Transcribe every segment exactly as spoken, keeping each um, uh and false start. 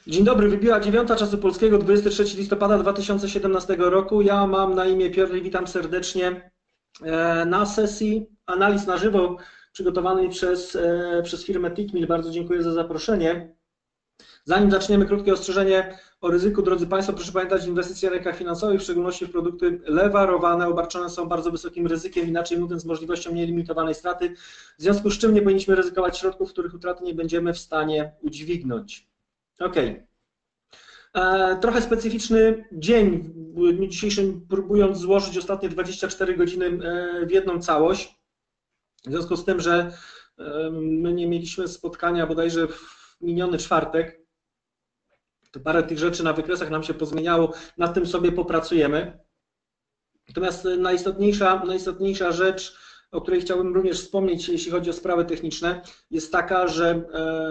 Dzień dobry, wybiła dziewiąta czasu polskiego, dwudziestego trzeciego listopada dwa tysiące siedemnastego roku. Ja mam na imię Piotr i witam serdecznie na sesji analiz na żywo przygotowanej przez, przez firmę Tickmill. Bardzo dziękuję za zaproszenie. Zanim zaczniemy, krótkie ostrzeżenie o ryzyku. Drodzy Państwo, proszę pamiętać, inwestycje na rynkach finansowych, w szczególności w produkty lewarowane, obarczone są bardzo wysokim ryzykiem, inaczej mówiąc możliwością nielimitowanej straty, w związku z czym nie powinniśmy ryzykować środków, których utraty nie będziemy w stanie udźwignąć. Ok. Trochę specyficzny dzień w dniu dzisiejszym, próbując złożyć ostatnie dwadzieścia cztery godziny w jedną całość. W związku z tym, że my nie mieliśmy spotkania bodajże w miniony czwartek, to parę tych rzeczy na wykresach nam się pozmieniało, nad tym sobie popracujemy. Natomiast najistotniejsza, najistotniejsza rzecz, o której chciałbym również wspomnieć, jeśli chodzi o sprawy techniczne, jest taka, że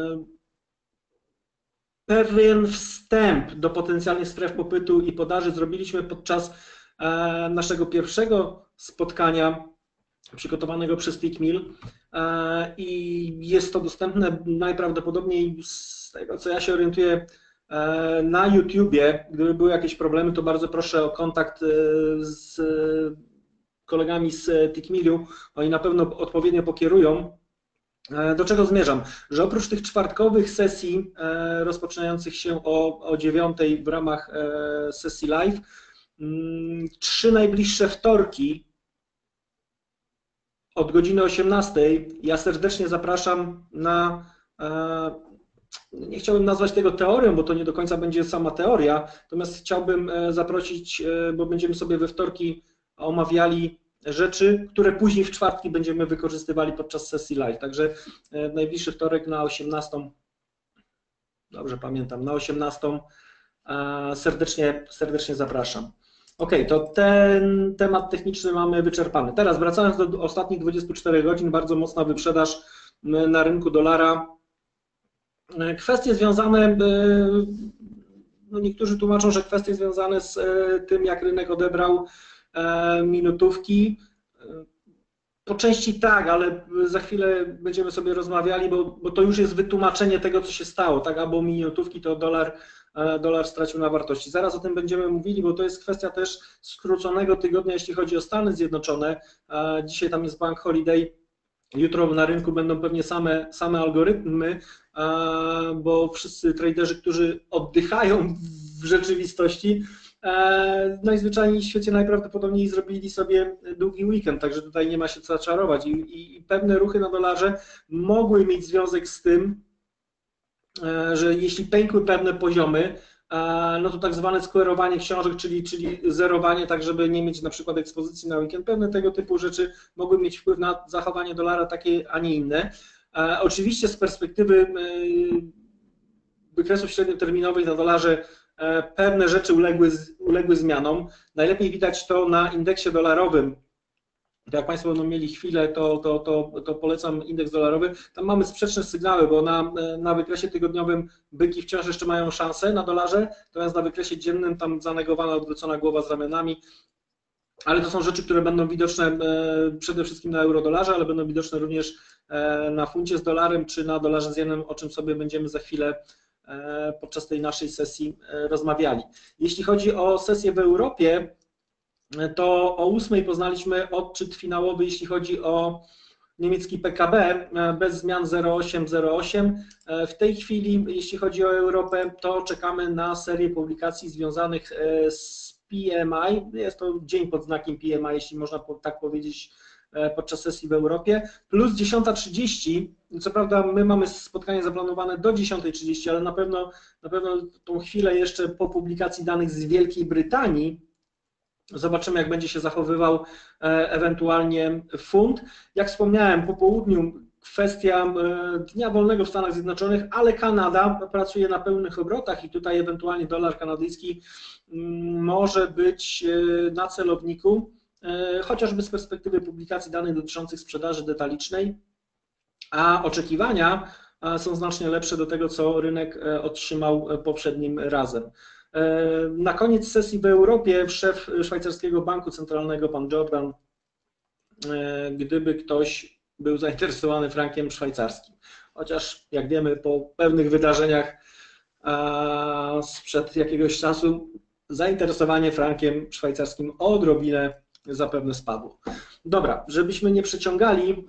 pewien wstęp do potencjalnych stref popytu i podaży zrobiliśmy podczas naszego pierwszego spotkania przygotowanego przez Tickmill i jest to dostępne najprawdopodobniej z tego, co ja się orientuję, na YouTubie. Gdyby były jakieś problemy, to bardzo proszę o kontakt z kolegami z Tickmillu. Oni na pewno odpowiednio pokierują. Do czego zmierzam? Że oprócz tych czwartkowych sesji rozpoczynających się o, o dziewiątej w ramach sesji live, trzy najbliższe wtorki od godziny osiemnastej ja serdecznie zapraszam na, nie chciałbym nazwać tego teorią, bo to nie do końca będzie sama teoria, natomiast chciałbym zaprosić, bo będziemy sobie we wtorki omawiali rzeczy, które później w czwartki będziemy wykorzystywali podczas sesji live. Także najbliższy wtorek na osiemnastą, dobrze pamiętam, na osiemnastą serdecznie, serdecznie zapraszam. Ok, to ten temat techniczny mamy wyczerpany. Teraz wracając do ostatnich dwudziestu czterech godzin, bardzo mocna wyprzedaż na rynku dolara. Kwestie związane, no niektórzy tłumaczą, że kwestie związane z tym, jak rynek odebrał minutówki. Po części tak, ale za chwilę będziemy sobie rozmawiali, bo, bo to już jest wytłumaczenie tego, co się stało, tak, albo minutówki to dolar, dolar stracił na wartości. Zaraz o tym będziemy mówili, bo to jest kwestia też skróconego tygodnia, jeśli chodzi o Stany Zjednoczone. Dzisiaj tam jest Bank Holiday, jutro na rynku będą pewnie same, same algorytmy, bo wszyscy traderzy, którzy oddychają w rzeczywistości, najzwyczajniej w świecie najprawdopodobniej zrobili sobie długi weekend, także tutaj nie ma się co czarować. I, i, i pewne ruchy na dolarze mogły mieć związek z tym, że jeśli pękły pewne poziomy, no to tak zwane skwerowanie książek, czyli, czyli zerowanie, tak żeby nie mieć na przykład ekspozycji na weekend, pewne tego typu rzeczy mogły mieć wpływ na zachowanie dolara takie, a nie inne. Oczywiście z perspektywy wykresów średnioterminowych na dolarze pewne rzeczy uległy, uległy zmianom. Najlepiej widać to na indeksie dolarowym. To jak Państwo będą mieli chwilę, to, to, to, to polecam indeks dolarowy. Tam mamy sprzeczne sygnały, bo na, na wykresie tygodniowym byki wciąż jeszcze mają szansę na dolarze, natomiast na wykresie dziennym tam zanegowana, odwrócona głowa z ramionami. Ale to są rzeczy, które będą widoczne przede wszystkim na euro-dolarze, ale będą widoczne również na funcie z dolarem czy na dolarze z jenem, o czym sobie będziemy za chwilę podczas tej naszej sesji rozmawiali. Jeśli chodzi o sesję w Europie, to o ósmej poznaliśmy odczyt finałowy, jeśli chodzi o niemiecki P K B, bez zmian zero przecinek osiem zero osiem. W tej chwili, jeśli chodzi o Europę, to czekamy na serię publikacji związanych z P M I. Jest to dzień pod znakiem P M I, jeśli można tak powiedzieć, podczas sesji w Europie, plus dziesiąta trzydzieści. Co prawda my mamy spotkanie zaplanowane do dziesiątej trzydzieści, ale na pewno, na pewno tą chwilę jeszcze po publikacji danych z Wielkiej Brytanii zobaczymy, jak będzie się zachowywał ewentualnie funt. Jak wspomniałem, po południu kwestia dnia wolnego w Stanach Zjednoczonych, ale Kanada pracuje na pełnych obrotach i tutaj ewentualnie dolar kanadyjski może być na celowniku, chociażby z perspektywy publikacji danych dotyczących sprzedaży detalicznej, a oczekiwania są znacznie lepsze do tego, co rynek otrzymał poprzednim razem. Na koniec sesji w Europie szef szwajcarskiego banku centralnego, pan Jordan, gdyby ktoś był zainteresowany frankiem szwajcarskim, chociaż jak wiemy po pewnych wydarzeniach sprzed jakiegoś czasu, zainteresowanie frankiem szwajcarskim odrobinę zapewne spadło. Dobra, żebyśmy nie przeciągali,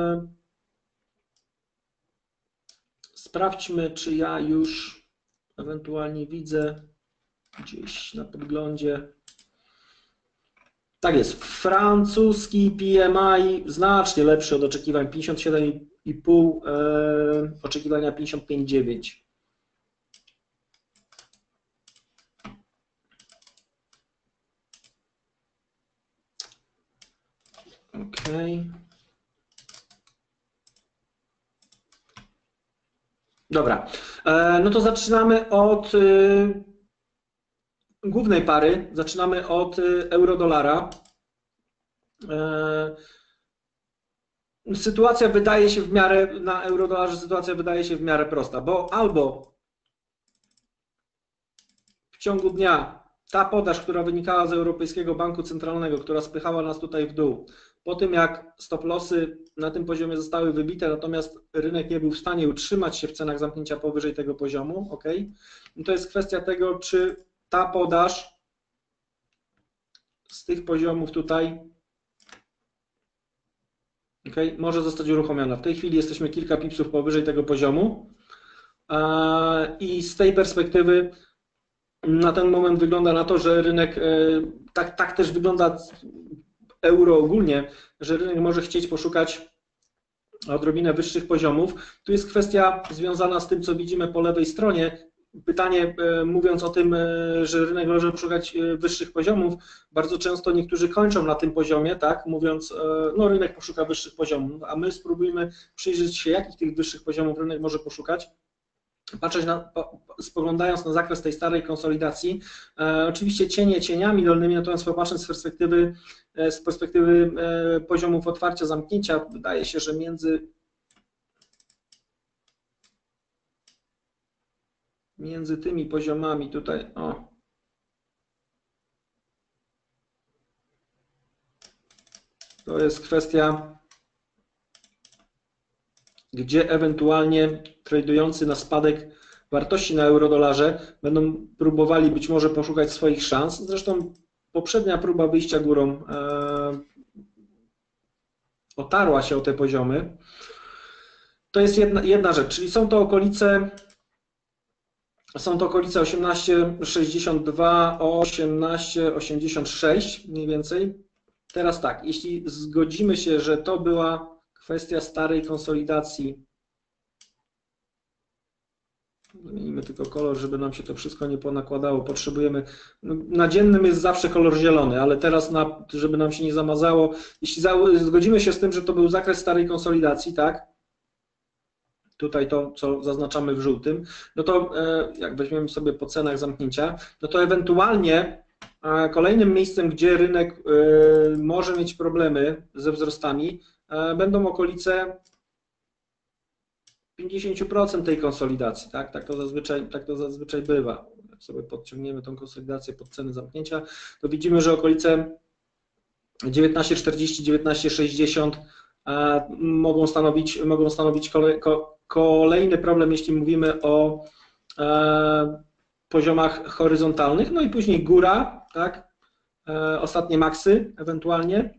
sprawdźmy, czy ja już ewentualnie widzę gdzieś na podglądzie. Tak jest, francuski P M I znacznie lepszy od oczekiwań, pięćdziesiąt siedem i pół, e, oczekiwania pięćdziesiąt pięć przecinek dziewięć. Okej. Dobra, e, no to zaczynamy od y, głównej pary, zaczynamy od euro-dolara. Sytuacja wydaje się w miarę, na euro-dolarze sytuacja wydaje się w miarę prosta, bo albo w ciągu dnia ta podaż, która wynikała z Europejskiego Banku Centralnego, która spychała nas tutaj w dół, po tym jak stop lossy na tym poziomie zostały wybite, natomiast rynek nie był w stanie utrzymać się w cenach zamknięcia powyżej tego poziomu, ok? I to jest kwestia tego, czy ta podaż z tych poziomów tutaj okay, może zostać uruchomiona. W tej chwili jesteśmy kilka pipsów powyżej tego poziomu i z tej perspektywy na ten moment wygląda na to, że rynek, tak, tak też wygląda euro ogólnie, że rynek może chcieć poszukać odrobinę wyższych poziomów. Tu jest kwestia związana z tym, co widzimy po lewej stronie. Pytanie, mówiąc o tym, że rynek może poszukać wyższych poziomów, bardzo często niektórzy kończą na tym poziomie, tak, mówiąc, no rynek poszuka wyższych poziomów, a my spróbujmy przyjrzeć się, jakich tych wyższych poziomów rynek może poszukać. Patrzeć na, spoglądając na zakres tej starej konsolidacji, e, oczywiście cienie cieniami dolnymi, natomiast popatrząc z perspektywy, z perspektywy e, poziomów otwarcia, zamknięcia, wydaje się, że między między tymi poziomami tutaj, o, to jest kwestia, gdzie ewentualnie tradujący na spadek wartości na euro-dolarze będą próbowali być może poszukać swoich szans. Zresztą poprzednia próba wyjścia górą e, otarła się o te poziomy. To jest jedna, jedna rzecz, czyli są to okolice Są to okolice osiemnaście sześćdziesiąt dwa, osiemnaście osiemdziesiąt sześć mniej więcej. Teraz tak, jeśli zgodzimy się, że to była kwestia starej konsolidacji, zmienimy tylko kolor, żeby nam się to wszystko nie ponakładało, potrzebujemy, na dziennym jest zawsze kolor zielony, ale teraz, na, żeby nam się nie zamazało, jeśli za, zgodzimy się z tym, że to był zakres starej konsolidacji, tak, tutaj to, co zaznaczamy w żółtym, no to jak weźmiemy sobie po cenach zamknięcia, no to ewentualnie kolejnym miejscem, gdzie rynek może mieć problemy ze wzrostami, będą okolice pięćdziesiąt procent tej konsolidacji, tak? Tak to zazwyczaj, tak to zazwyczaj bywa. Jak sobie podciągniemy tą konsolidację pod ceny zamknięcia, to widzimy, że okolice dziewiętnaście czterdzieści, dziewiętnaście sześćdziesiąt mogą stanowić, mogą stanowić kolej, ko, kolejny problem, jeśli mówimy o e, poziomach horyzontalnych, no i później góra, tak, e, ostatnie maksy ewentualnie,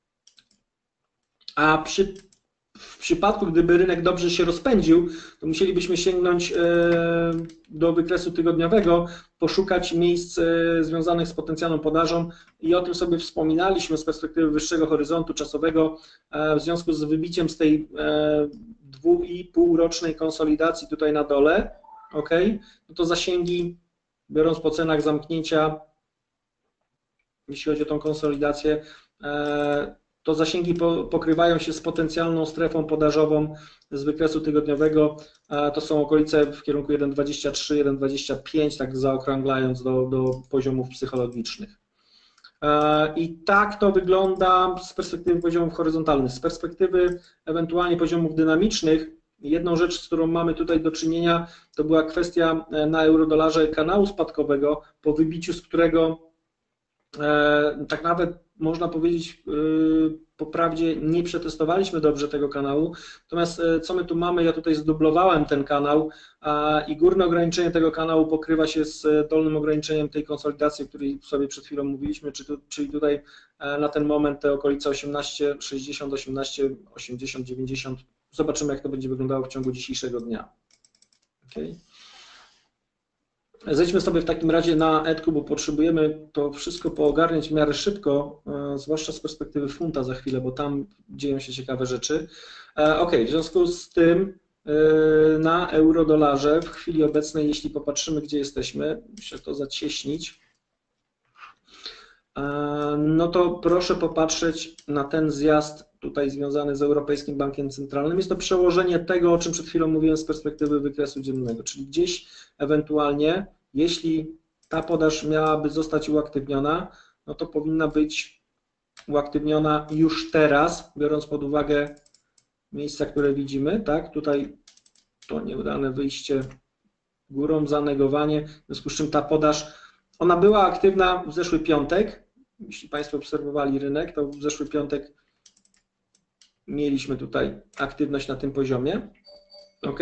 a przy, w przypadku, gdyby rynek dobrze się rozpędził, to musielibyśmy sięgnąć e, do wykresu tygodniowego, poszukać miejsc e, związanych z potencjalną podażą i o tym sobie wspominaliśmy z perspektywy wyższego horyzontu czasowego e, w związku z wybiciem z tej e, dwu i pół rocznej konsolidacji tutaj na dole, ok, no to zasięgi, biorąc po cenach zamknięcia, jeśli chodzi o tą konsolidację, to zasięgi pokrywają się z potencjalną strefą podażową z wykresu tygodniowego, to są okolice w kierunku jeden dwadzieścia trzy, jeden dwadzieścia pięć, tak zaokrąglając do, do poziomów psychologicznych. I tak to wygląda z perspektywy poziomów horyzontalnych. Z perspektywy ewentualnie poziomów dynamicznych, jedną rzecz, z którą mamy tutaj do czynienia, to była kwestia na eurodolarze kanału spadkowego, po wybiciu z którego tak nawet można powiedzieć po prawdzie, nie przetestowaliśmy dobrze tego kanału, natomiast co my tu mamy, ja tutaj zdublowałem ten kanał i górne ograniczenie tego kanału pokrywa się z dolnym ograniczeniem tej konsolidacji, o której sobie przed chwilą mówiliśmy, czyli tutaj na ten moment te okolice osiemnaście sześćdziesiąt, osiemnaście osiemdziesiąt, dziewięćdziesiąt, zobaczymy jak to będzie wyglądało w ciągu dzisiejszego dnia. Okay. Zejdźmy sobie w takim razie na Edku, bo potrzebujemy to wszystko poogarniać w miarę szybko, zwłaszcza z perspektywy funta za chwilę, bo tam dzieją się ciekawe rzeczy. Ok, w związku z tym na euro-dolarze w chwili obecnej, jeśli popatrzymy, gdzie jesteśmy, muszę to zacieśnić, no to proszę popatrzeć na ten zjazd tutaj związany z Europejskim Bankiem Centralnym. Jest to przełożenie tego, o czym przed chwilą mówiłem z perspektywy wykresu dziennego, czyli gdzieś ewentualnie, jeśli ta podaż miałaby zostać uaktywniona, no to powinna być uaktywniona już teraz, biorąc pod uwagę miejsca, które widzimy, tak? Tutaj to nieudane wyjście górą, zanegowanie, w związku z czym ta podaż, ona była aktywna w zeszły piątek, jeśli Państwo obserwowali rynek, to w zeszły piątek mieliśmy tutaj aktywność na tym poziomie, ok?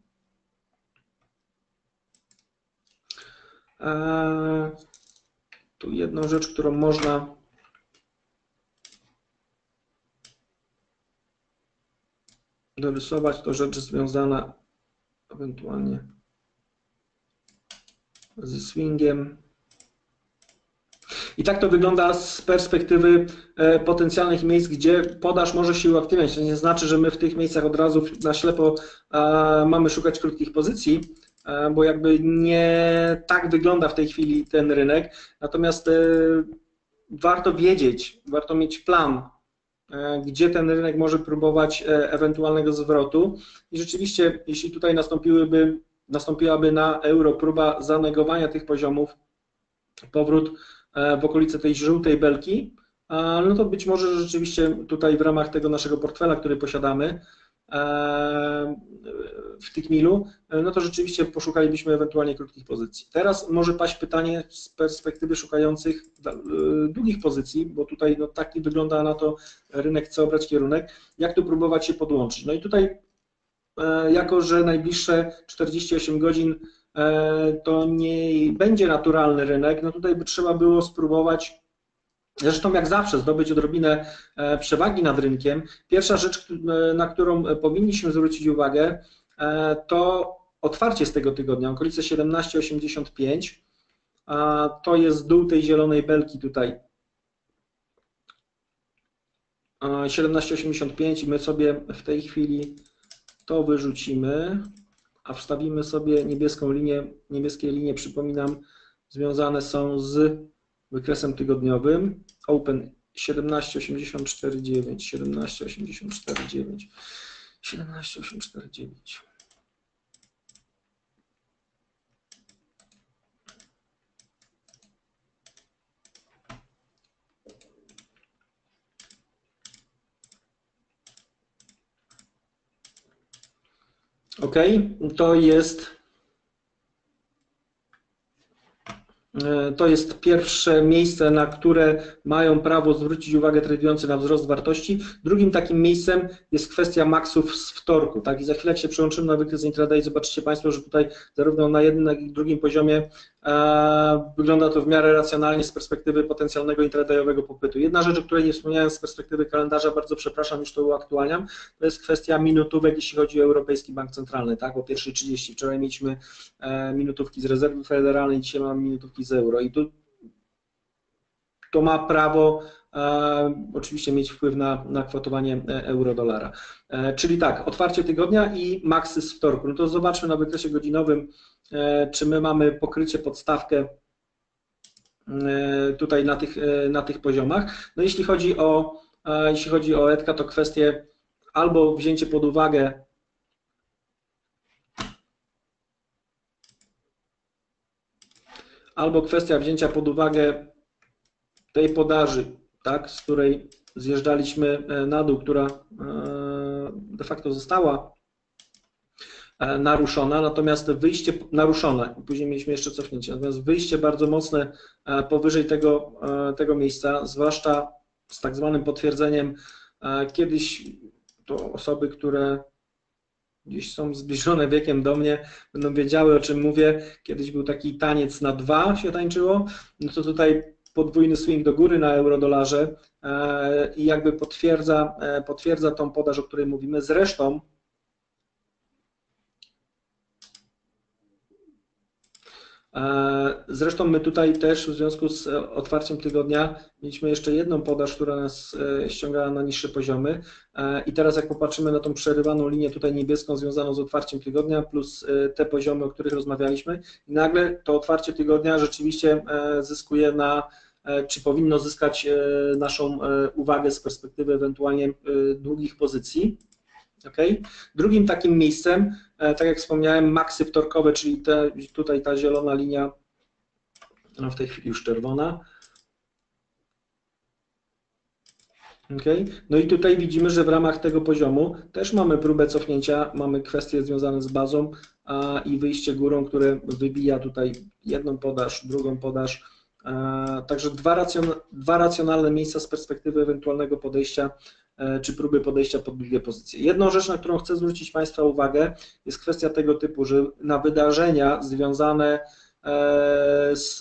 Eee, tu jedną rzecz, którą można dorysować, to rzecz związana ewentualnie ze swingiem. I tak to wygląda z perspektywy potencjalnych miejsc, gdzie podaż może się uaktywniać. To nie znaczy, że my w tych miejscach od razu na ślepo mamy szukać krótkich pozycji, bo jakby nie tak wygląda w tej chwili ten rynek. Natomiast warto wiedzieć, warto mieć plan, gdzie ten rynek może próbować ewentualnego zwrotu. I rzeczywiście, jeśli tutaj nastąpiłyby, nastąpiłaby na euro próba zanegowania tych poziomów, powrót w okolice tej żółtej belki, no to być może rzeczywiście tutaj w ramach tego naszego portfela, który posiadamy w Tickmilu, no to rzeczywiście poszukalibyśmy ewentualnie krótkich pozycji. Teraz może paść pytanie z perspektywy szukających długich pozycji, bo tutaj no taki wygląda na to rynek, chce obrać kierunek, jak tu próbować się podłączyć. No i tutaj jako, że najbliższe czterdzieści osiem godzin to nie będzie naturalny rynek, no tutaj by trzeba było spróbować, zresztą jak zawsze, zdobyć odrobinę przewagi nad rynkiem. Pierwsza rzecz, na którą powinniśmy zwrócić uwagę, to otwarcie z tego tygodnia, okolice siedemnaście osiemdziesiąt pięć, to jest dół tej zielonej belki tutaj, siedemnaście osiemdziesiąt pięć i my sobie w tej chwili to wyrzucimy, a wstawimy sobie niebieską linię. Niebieskie linie, przypominam, związane są z wykresem tygodniowym. Open siedemnaście osiemdziesiąt cztery dziewięć, siedemnaście osiemdziesiąt cztery dziewięć, siedemnaście osiemdziesiąt cztery dziewięć. Ok, to jest, to jest pierwsze miejsce, na które mają prawo zwrócić uwagę tradujący na wzrost wartości. Drugim takim miejscem jest kwestia maksów z wtorku. Tak? I za chwilę jak się przełączymy na wykres intraday, zobaczycie Państwo, że tutaj zarówno na jednym, jak i drugim poziomie e, wygląda to w miarę racjonalnie z perspektywy potencjalnego intradayowego popytu. Jedna rzecz, o której nie wspomniałem z perspektywy kalendarza, bardzo przepraszam, już to uaktualniam, to jest kwestia minutówek, jeśli chodzi o Europejski Bank Centralny. Tak? O pierwszej trzydzieści. Wczoraj mieliśmy e, minutówki z rezerwy federalnej, dzisiaj mamy minutówki z euro. I tu to ma prawo e, oczywiście mieć wpływ na, na kwotowanie euro-dolara. E, czyli tak, otwarcie tygodnia i maksy z wtorku. No to zobaczmy na wykresie godzinowym, e, czy my mamy pokrycie, podstawkę e, tutaj na tych, e, na tych poziomach. No jeśli chodzi o, e, jeśli chodzi o Edka, to kwestie albo wzięcie pod uwagę albo kwestia wzięcia pod uwagę tej podaży, tak, z której zjeżdżaliśmy na dół, która de facto została naruszona, natomiast wyjście naruszone, później mieliśmy jeszcze cofnięcie, natomiast wyjście bardzo mocne powyżej tego, tego miejsca, zwłaszcza z tak zwanym potwierdzeniem. Kiedyś to osoby, które gdzieś są zbliżone wiekiem do mnie, będą wiedziały, o czym mówię. Kiedyś był taki taniec na dwa, się tańczyło, no to tutaj podwójny swing do góry na euro-dolarze i jakby potwierdza, potwierdza tą podaż, o której mówimy. Zresztą Zresztą my tutaj też w związku z otwarciem tygodnia mieliśmy jeszcze jedną podaż, która nas ściągała na niższe poziomy i teraz jak popatrzymy na tą przerywaną linię tutaj niebieską związaną z otwarciem tygodnia plus te poziomy, o których rozmawialiśmy i nagle to otwarcie tygodnia rzeczywiście zyskuje na, czy powinno zyskać naszą uwagę z perspektywy ewentualnie długich pozycji. Okay. Drugim takim miejscem, tak jak wspomniałem, maksy wtorkowe, czyli te, tutaj ta zielona linia, no w tej chwili już czerwona. Okay. No i tutaj widzimy, że w ramach tego poziomu też mamy próbę cofnięcia, mamy kwestie związane z bazą a, i wyjście górą, które wybija tutaj jedną podaż, drugą podaż. A, także dwa, racjon, dwa racjonalne miejsca z perspektywy ewentualnego podejścia czy próby podejścia pod dwie pozycje. Jedną rzecz, na którą chcę zwrócić Państwa uwagę, jest kwestia tego typu, że na wydarzenia związane z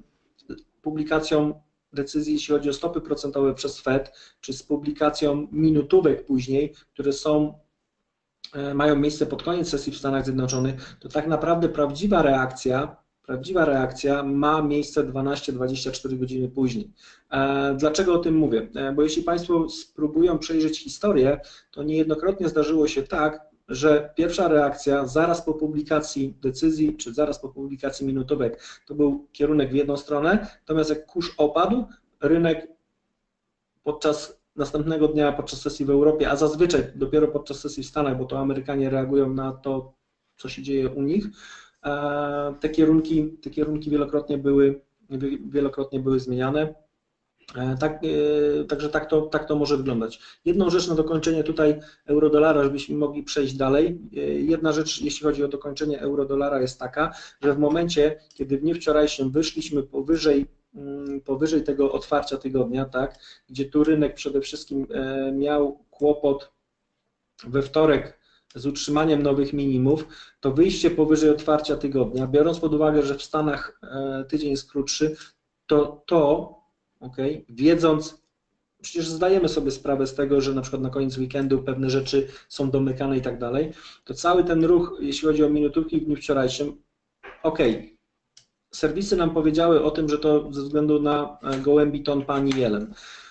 publikacją decyzji, jeśli chodzi o stopy procentowe przez Fed, czy z publikacją minutówek później, które są, mają miejsce pod koniec sesji w Stanach Zjednoczonych, to tak naprawdę prawdziwa reakcja Prawdziwa reakcja ma miejsce dwanaście do dwudziestu czterech godziny później. Dlaczego o tym mówię? Bo jeśli Państwo spróbują przejrzeć historię, to niejednokrotnie zdarzyło się tak, że pierwsza reakcja zaraz po publikacji decyzji, czy zaraz po publikacji minutówek, to był kierunek w jedną stronę, natomiast jak kurz opadł, rynek podczas następnego dnia, podczas sesji w Europie, a zazwyczaj dopiero podczas sesji w Stanach, bo to Amerykanie reagują na to, co się dzieje u nich, Te kierunki, te kierunki wielokrotnie były, wielokrotnie były zmieniane. Tak, także tak to, tak to może wyglądać. Jedną rzecz na dokończenie tutaj euro-dolara, żebyśmy mogli przejść dalej. Jedna rzecz, jeśli chodzi o dokończenie euro-dolara, jest taka, że w momencie, kiedy w dniu wczorajszym wyszliśmy powyżej, powyżej tego otwarcia tygodnia, tak, gdzie tu rynek przede wszystkim miał kłopot we wtorek z utrzymaniem nowych minimów, to wyjście powyżej otwarcia tygodnia, biorąc pod uwagę, że w Stanach tydzień jest krótszy, to to, okay, wiedząc, przecież zdajemy sobie sprawę z tego, że na przykład na koniec weekendu pewne rzeczy są domykane i tak dalej, to cały ten ruch, jeśli chodzi o minutówki w dniu wczorajszym, ok, serwisy nam powiedziały o tym, że to ze względu na gołębi ton pani Jelen.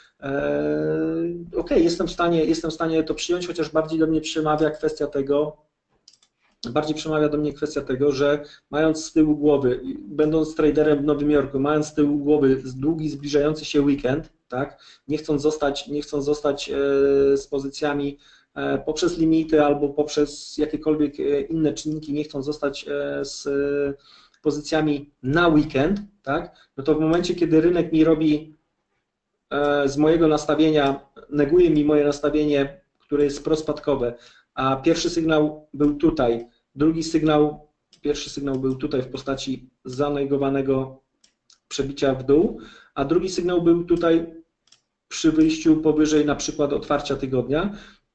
Ok, jestem w stanie, jestem w stanie to przyjąć, chociaż bardziej do mnie przemawia kwestia tego, bardziej przemawia do mnie kwestia tego, że mając z tyłu głowy, będąc traderem w Nowym Jorku, mając z tyłu głowy długi, zbliżający się weekend, tak, nie chcąc zostać, nie chcąc zostać z pozycjami poprzez limity albo poprzez jakiekolwiek inne czynniki, nie chcąc zostać z pozycjami na weekend, tak, no to w momencie, kiedy rynek mi robi z mojego nastawienia, neguje mi moje nastawienie, które jest prospadkowe, a pierwszy sygnał był tutaj, drugi sygnał, pierwszy sygnał był tutaj w postaci zanegowanego przebicia w dół, a drugi sygnał był tutaj przy wyjściu powyżej na przykład otwarcia tygodnia.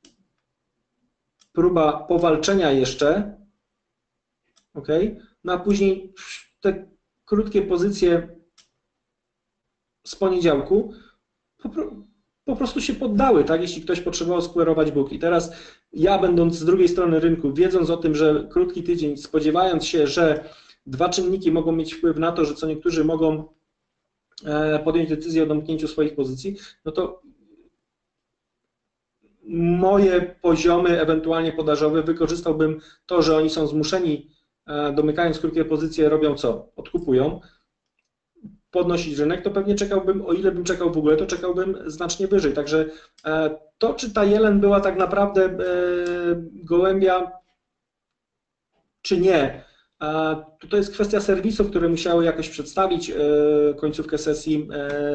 Próba powalczenia jeszcze, ok, no a później te krótkie pozycje z poniedziałku po prostu się poddały, tak, jeśli ktoś potrzebował skwerować book. I teraz ja, będąc z drugiej strony rynku, wiedząc o tym, że krótki tydzień, spodziewając się, że dwa czynniki mogą mieć wpływ na to, że co niektórzy mogą podjąć decyzję o domknięciu swoich pozycji, no to moje poziomy ewentualnie podażowe wykorzystałbym to, że oni są zmuszeni, domykając krótkie pozycje, robią co? Odkupują, podnosić rynek, to pewnie czekałbym, o ile bym czekał w ogóle, to czekałbym znacznie wyżej. Także to, czy ta Jelen była tak naprawdę gołębia, czy nie, to jest kwestia serwisów, które musiały jakoś przedstawić końcówkę sesji.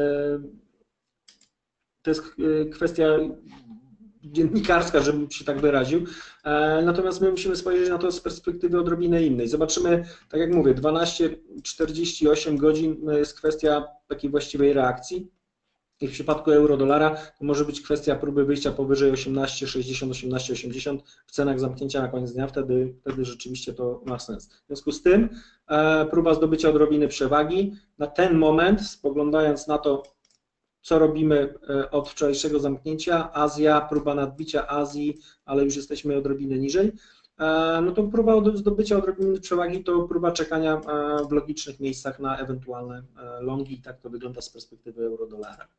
To jest kwestia dziennikarska, żebym się tak wyraził. Natomiast my musimy spojrzeć na to z perspektywy odrobinę innej. Zobaczymy, tak jak mówię, dwanaście czterdzieści osiem godzin jest kwestia takiej właściwej reakcji. I w przypadku euro-dolara to może być kwestia próby wyjścia powyżej osiemnaście sześćdziesiąt, osiemnaście osiemdziesiąt w cenach zamknięcia na koniec dnia, wtedy, wtedy rzeczywiście to ma sens. W związku z tym e, próba zdobycia odrobiny przewagi. Na ten moment, spoglądając na to, co robimy od wczorajszego zamknięcia, Azja, próba nadbicia Azji, ale już jesteśmy odrobinę niżej, no to próba zdobycia odrobiny przewagi to próba czekania w logicznych miejscach na ewentualne longi i tak to wygląda z perspektywy euro-dolara.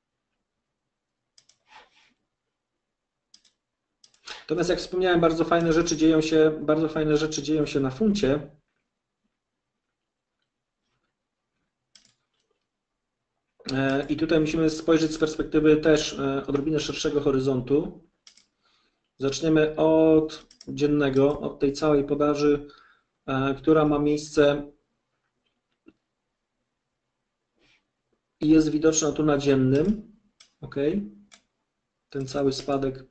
Natomiast jak wspomniałem, bardzo fajne rzeczy dzieją się, bardzo fajne rzeczy dzieją się na funcie. I tutaj musimy spojrzeć z perspektywy też odrobinę szerszego horyzontu. Zaczniemy od dziennego, od tej całej podaży, która ma miejsce i jest widoczna tu na dziennym. Ok, ten cały spadek.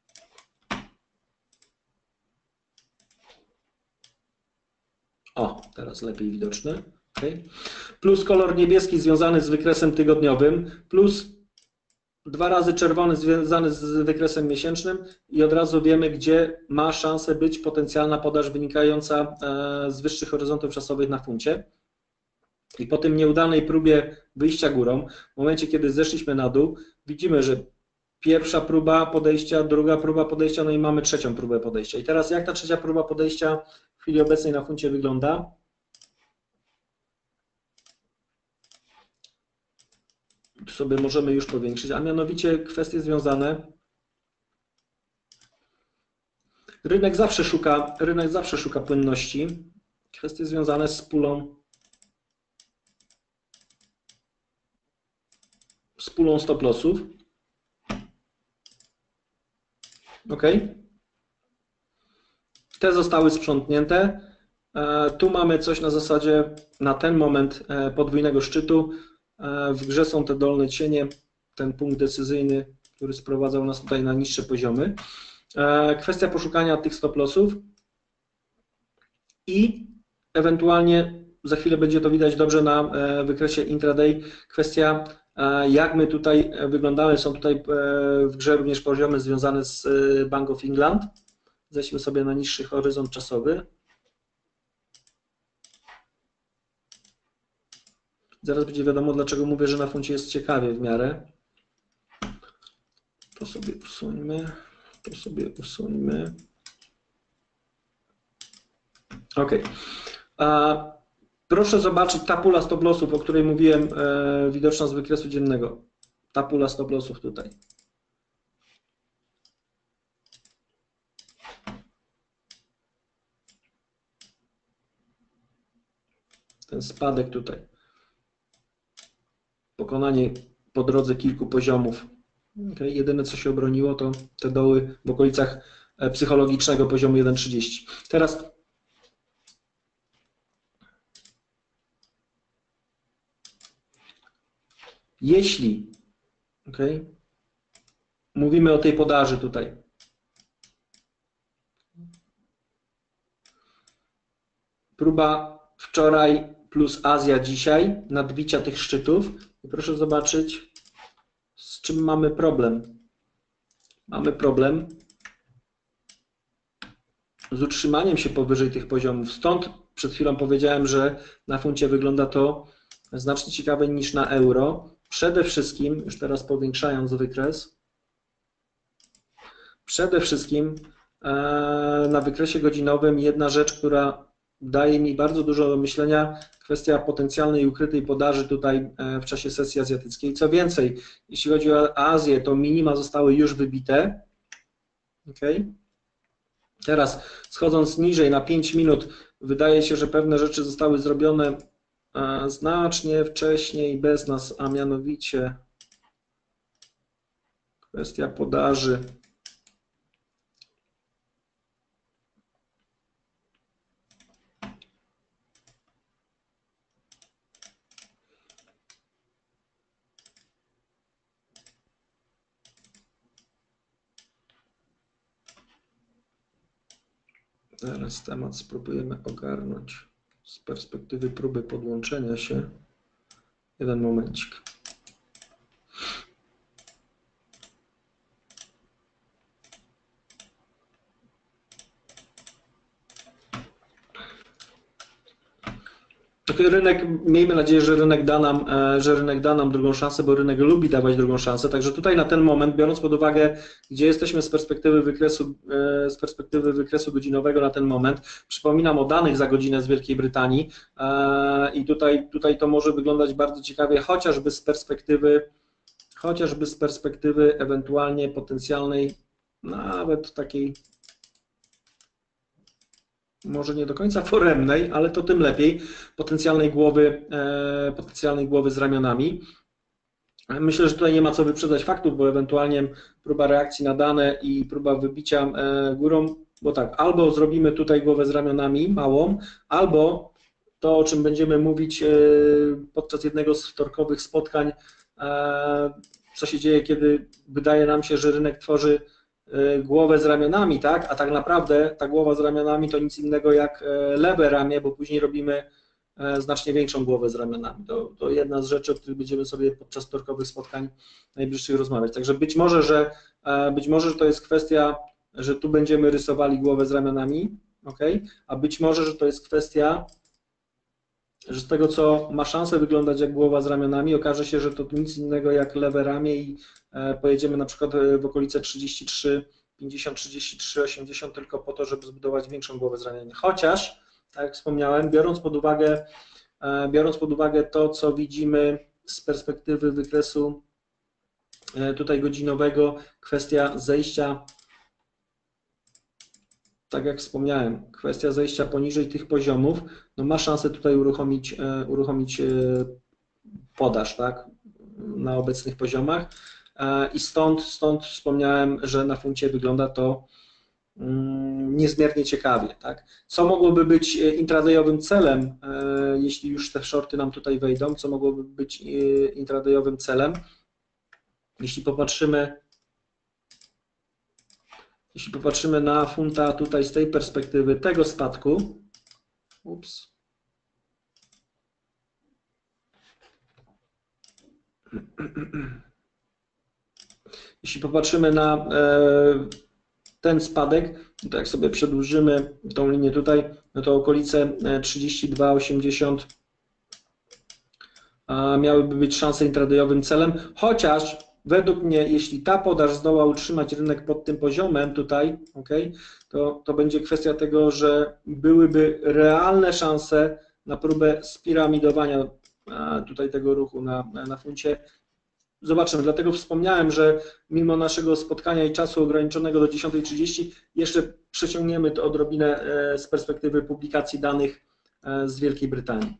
O, teraz lepiej widoczny. Okay. Plus kolor niebieski związany z wykresem tygodniowym, plus dwa razy czerwony związany z wykresem miesięcznym i od razu wiemy, gdzie ma szansę być potencjalna podaż wynikająca z wyższych horyzontów czasowych na funcie. I po tym nieudanej próbie wyjścia górą, w momencie kiedy zeszliśmy na dół, widzimy, że pierwsza próba podejścia, druga próba podejścia, no i mamy trzecią próbę podejścia. I teraz jak ta trzecia próba podejścia w chwili obecnej na funcie wygląda? Tu sobie możemy już powiększyć, a mianowicie kwestie związane. Rynek zawsze szuka, rynek zawsze szuka płynności. Kwestie związane z pulą, z pulą stop lossów. Ok. Te zostały sprzątnięte. Tu mamy coś na zasadzie na ten moment podwójnego szczytu. W grze są te dolne cienie, ten punkt decyzyjny, który sprowadzał nas tutaj na niższe poziomy. Kwestia poszukania tych stop lossów i ewentualnie, za chwilę będzie to widać dobrze na wykresie intraday, kwestia jak my tutaj wyglądamy. Są tutaj w grze również poziomy związane z Bank of England. Zejdźmy sobie na niższy horyzont czasowy. Zaraz będzie wiadomo, dlaczego mówię, że na funcie jest ciekawie w miarę. To sobie usuńmy. To sobie usuńmy. OK. Proszę zobaczyć ta pula stop lossów, o której mówiłem, widoczna z wykresu dziennego. Ta pula stop lossów tutaj. Ten spadek tutaj. Pokonanie po drodze kilku poziomów. Okay. Jedyne, co się obroniło, to te doły w okolicach psychologicznego poziomu jeden trzydzieści. Teraz jeśli okay, mówimy o tej podaży tutaj, próba wczoraj plus Azja dzisiaj, nadbicia tych szczytów. I proszę zobaczyć, z czym mamy problem. Mamy problem z utrzymaniem się powyżej tych poziomów. Stąd przed chwilą powiedziałem, że na funcie wygląda to znacznie ciekawiej niż na euro. Przede wszystkim, już teraz powiększając wykres, przede wszystkim na wykresie godzinowym jedna rzecz, która daje mi bardzo dużo do myślenia, kwestia potencjalnej ukrytej podaży tutaj w czasie sesji azjatyckiej. Co więcej, jeśli chodzi o Azję, to minima zostały już wybite. Okay. Teraz schodząc niżej na pięć minut, wydaje się, że pewne rzeczy zostały zrobione znacznie wcześniej bez nas, a mianowicie kwestia podaży. Teraz temat spróbujemy ogarnąć z perspektywy próby podłączenia się. Jeden momencik. Rynek, miejmy nadzieję, że rynek da nam, że rynek da nam drugą szansę, bo rynek lubi dawać drugą szansę. Także tutaj na ten moment, biorąc pod uwagę, gdzie jesteśmy z perspektywy wykresu, z perspektywy wykresu godzinowego na ten moment, przypominam o danych za godzinę z Wielkiej Brytanii i tutaj, tutaj to może wyglądać bardzo ciekawie, chociażby z perspektywy, chociażby z perspektywy ewentualnie potencjalnej, nawet takiej, może nie do końca foremnej, ale to tym lepiej, potencjalnej głowy, e, potencjalnej głowy z ramionami. Myślę, że tutaj nie ma co wyprzedzać faktów, bo ewentualnie próba reakcji na dane i próba wybicia e, górą, bo tak, albo zrobimy tutaj głowę z ramionami małą, albo to, o czym będziemy mówić e, podczas jednego z wtorkowych spotkań, e, co się dzieje, kiedy wydaje nam się, że rynek tworzy głowę z ramionami, tak? A tak naprawdę ta głowa z ramionami to nic innego jak lewe ramię, bo później robimy znacznie większą głowę z ramionami. To, to jedna z rzeczy, o których będziemy sobie podczas wtorkowych spotkań najbliższych rozmawiać. Także być może, że być może, że to jest kwestia, że tu będziemy rysowali głowę z ramionami, ok? A być może, że to jest kwestia, że z tego, co ma szansę wyglądać jak głowa z ramionami, okaże się, że to nic innego jak lewe ramię i pojedziemy na przykład w okolice trzydzieści trzy pięćdziesiąt, trzydzieści trzy osiemdziesiąt tylko po to, żeby zbudować większą głowę z ramienia. Chociaż, tak jak wspomniałem, biorąc pod uwagę, biorąc pod uwagę to, co widzimy z perspektywy wykresu tutaj godzinowego, kwestia zejścia, tak jak wspomniałem, kwestia zejścia poniżej tych poziomów, no ma szansę tutaj uruchomić, uruchomić podaż, tak, na obecnych poziomach i stąd, stąd wspomniałem, że na funcie wygląda to niezmiernie ciekawie, tak. Co mogłoby być intradayowym celem, jeśli już te shorty nam tutaj wejdą, co mogłoby być intradayowym celem, jeśli popatrzymy Jeśli popatrzymy na funta tutaj z tej perspektywy tego spadku, ups, jeśli popatrzymy na ten spadek, to jak sobie przedłużymy tą linię tutaj, no to okolice trzydzieści dwa osiemdziesiąt miałyby być szanse intradayowym celem, chociaż według mnie, jeśli ta podaż zdoła utrzymać rynek pod tym poziomem tutaj, okay, to, to będzie kwestia tego, że byłyby realne szanse na próbę spiramidowania tutaj tego ruchu na, na funcie. Zobaczymy, dlatego wspomniałem, że mimo naszego spotkania i czasu ograniczonego do dziesiątej trzydzieści jeszcze przeciągniemy to odrobinę z perspektywy publikacji danych z Wielkiej Brytanii.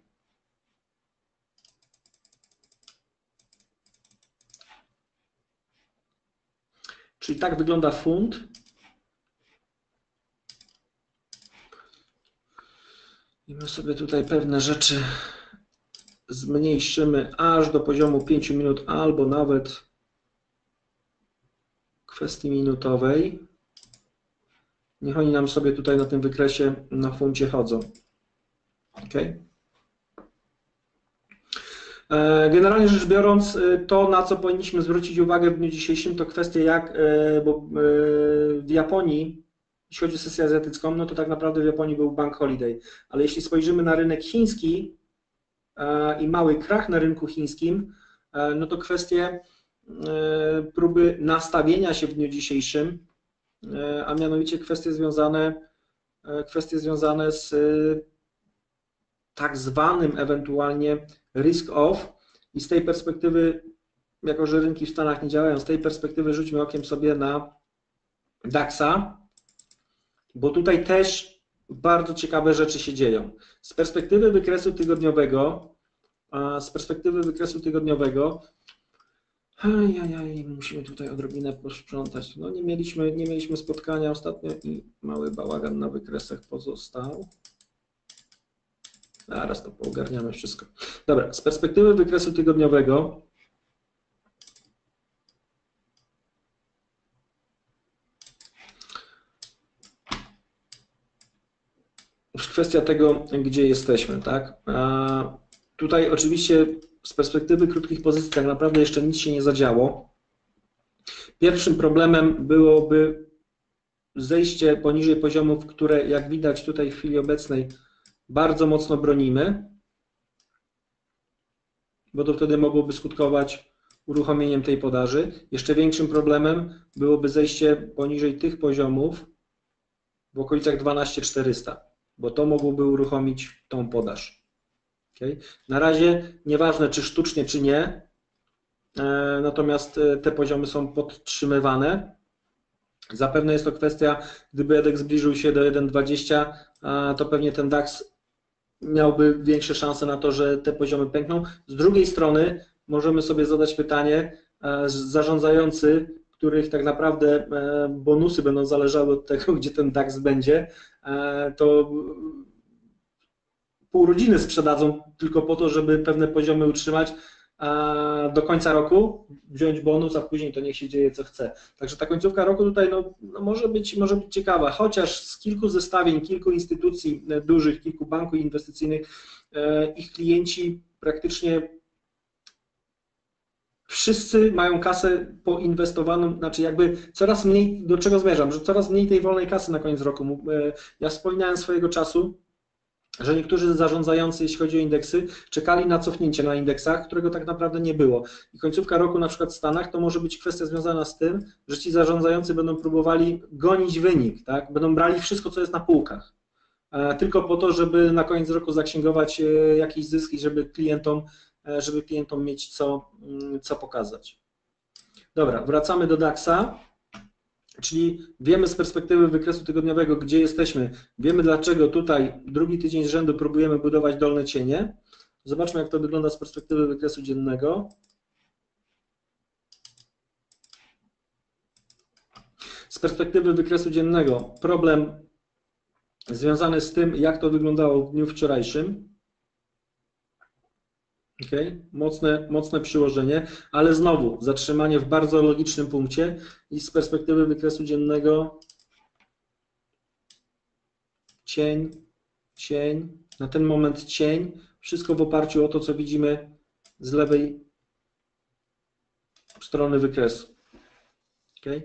Czyli tak wygląda funt. I my sobie tutaj pewne rzeczy zmniejszymy aż do poziomu pięciu minut albo nawet kwestii minutowej. Niech oni nam sobie tutaj na tym wykresie na funcie chodzą. Ok. Generalnie rzecz biorąc, to na co powinniśmy zwrócić uwagę w dniu dzisiejszym, to kwestia jak, bo w Japonii, jeśli chodzi o sesję azjatycką, no to tak naprawdę w Japonii był bank holiday, ale jeśli spojrzymy na rynek chiński i mały krach na rynku chińskim, no to kwestie próby nastawienia się w dniu dzisiejszym, a mianowicie kwestie związane, kwestie związane z tak zwanym ewentualnie risk off i z tej perspektywy, jako że rynki w Stanach nie działają, z tej perspektywy rzućmy okiem sobie na daksa, bo tutaj też bardzo ciekawe rzeczy się dzieją. Z perspektywy wykresu tygodniowego, z perspektywy wykresu tygodniowego, ajajaj, musimy tutaj odrobinę posprzątać. No nie mieliśmy, nie mieliśmy spotkania ostatnio i mały bałagan na wykresach pozostał. Zaraz to poogarniamy wszystko. Dobra, z perspektywy wykresu tygodniowego już kwestia tego, gdzie jesteśmy, tak? A tutaj oczywiście z perspektywy krótkich pozycji tak naprawdę jeszcze nic się nie zadziało. Pierwszym problemem byłoby zejście poniżej poziomów, które jak widać tutaj w chwili obecnej bardzo mocno bronimy, bo to wtedy mogłoby skutkować uruchomieniem tej podaży. Jeszcze większym problemem byłoby zejście poniżej tych poziomów w okolicach dwanaście tysięcy czterysta, bo to mogłoby uruchomić tą podaż. Okay? Na razie nieważne czy sztucznie, czy nie, natomiast te poziomy są podtrzymywane. Zapewne jest to kwestia, gdyby E D E X zbliżył się do jeden przecinek dwadzieścia, to pewnie ten DAX miałby większe szanse na to, że te poziomy pękną. Z drugiej strony możemy sobie zadać pytanie, zarządzający, których tak naprawdę bonusy będą zależały od tego, gdzie ten DAX będzie, to pół rodziny sprzedadzą tylko po to, żeby pewne poziomy utrzymać do końca roku, wziąć bonus, a później to niech się dzieje co chce. Także ta końcówka roku tutaj no, no może być, może być ciekawa, chociaż z kilku zestawień, kilku instytucji dużych, kilku banków inwestycyjnych, ich klienci praktycznie wszyscy mają kasę poinwestowaną, znaczy jakby coraz mniej, do czego zmierzam, że coraz mniej tej wolnej kasy na koniec roku. Ja wspominałem swojego czasu, że niektórzy zarządzający, jeśli chodzi o indeksy, czekali na cofnięcie na indeksach, którego tak naprawdę nie było. I końcówka roku na przykład w Stanach to może być kwestia związana z tym, że ci zarządzający będą próbowali gonić wynik, tak? Będą brali wszystko, co jest na półkach, tylko po to, żeby na koniec roku zaksięgować jakieś zyski, żeby klientom, żeby klientom mieć co, co pokazać. Dobra, wracamy do DAX-a. Czyli wiemy z perspektywy wykresu tygodniowego, gdzie jesteśmy, wiemy dlaczego tutaj drugi tydzień z rzędu próbujemy budować dolne cienie. Zobaczmy, jak to wygląda z perspektywy wykresu dziennego. Z perspektywy wykresu dziennego problem związany z tym, jak to wyglądało w dniu wczorajszym. Okay. Mocne, mocne przyłożenie, ale znowu zatrzymanie w bardzo logicznym punkcie i z perspektywy wykresu dziennego cień, cień, na ten moment cień, wszystko w oparciu o to, co widzimy z lewej strony wykresu. Okay.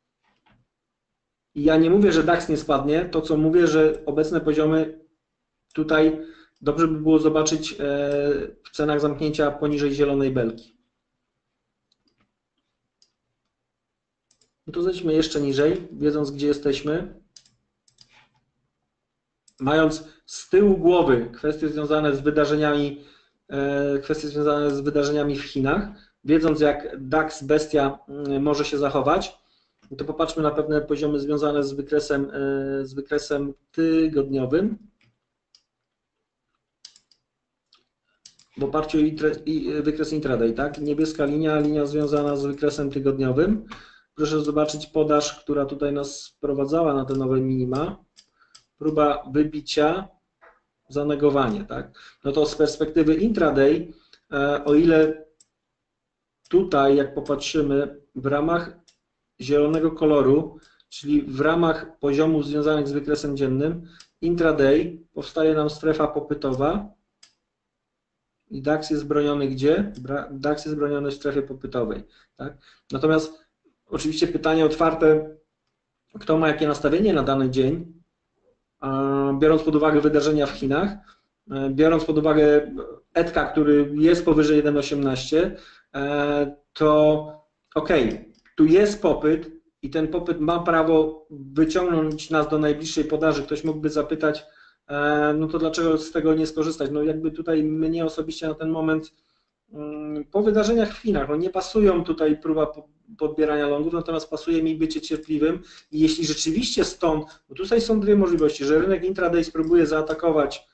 I ja nie mówię, że DAX nie spadnie, to co mówię, że obecne poziomy tutaj dobrze by było zobaczyć w cenach zamknięcia poniżej zielonej belki. No to zejdźmy jeszcze niżej, wiedząc gdzie jesteśmy. Mając z tyłu głowy kwestie związane z wydarzeniami, kwestie związane z wydarzeniami w Chinach, wiedząc jak DAX bestia może się zachować, to popatrzmy na pewne poziomy związane z wykresem, z wykresem tygodniowym. W oparciu o wykres intraday, tak? Niebieska linia, linia związana z wykresem tygodniowym. Proszę zobaczyć podaż, która tutaj nas sprowadzała na te nowe minima. Próba wybicia, zanegowanie, tak? No to z perspektywy intraday, o ile tutaj, jak popatrzymy, w ramach zielonego koloru, czyli w ramach poziomów związanych z wykresem dziennym, intraday powstaje nam strefa popytowa, i DAX jest broniony gdzie? DAX jest broniony w strefie popytowej. Tak? Natomiast oczywiście pytanie otwarte, kto ma jakie nastawienie na dany dzień, biorąc pod uwagę wydarzenia w Chinach, biorąc pod uwagę E T K, który jest powyżej jeden przecinek osiemnaście, to ok, tu jest popyt i ten popyt ma prawo wyciągnąć nas do najbliższej podaży. Ktoś mógłby zapytać, no to dlaczego z tego nie skorzystać? No jakby tutaj mnie osobiście na ten moment po wydarzeniach w Chinach, no nie pasują tutaj próba podbierania longów, natomiast pasuje mi bycie cierpliwym i jeśli rzeczywiście stąd, bo tutaj są dwie możliwości, że rynek intraday spróbuje zaatakować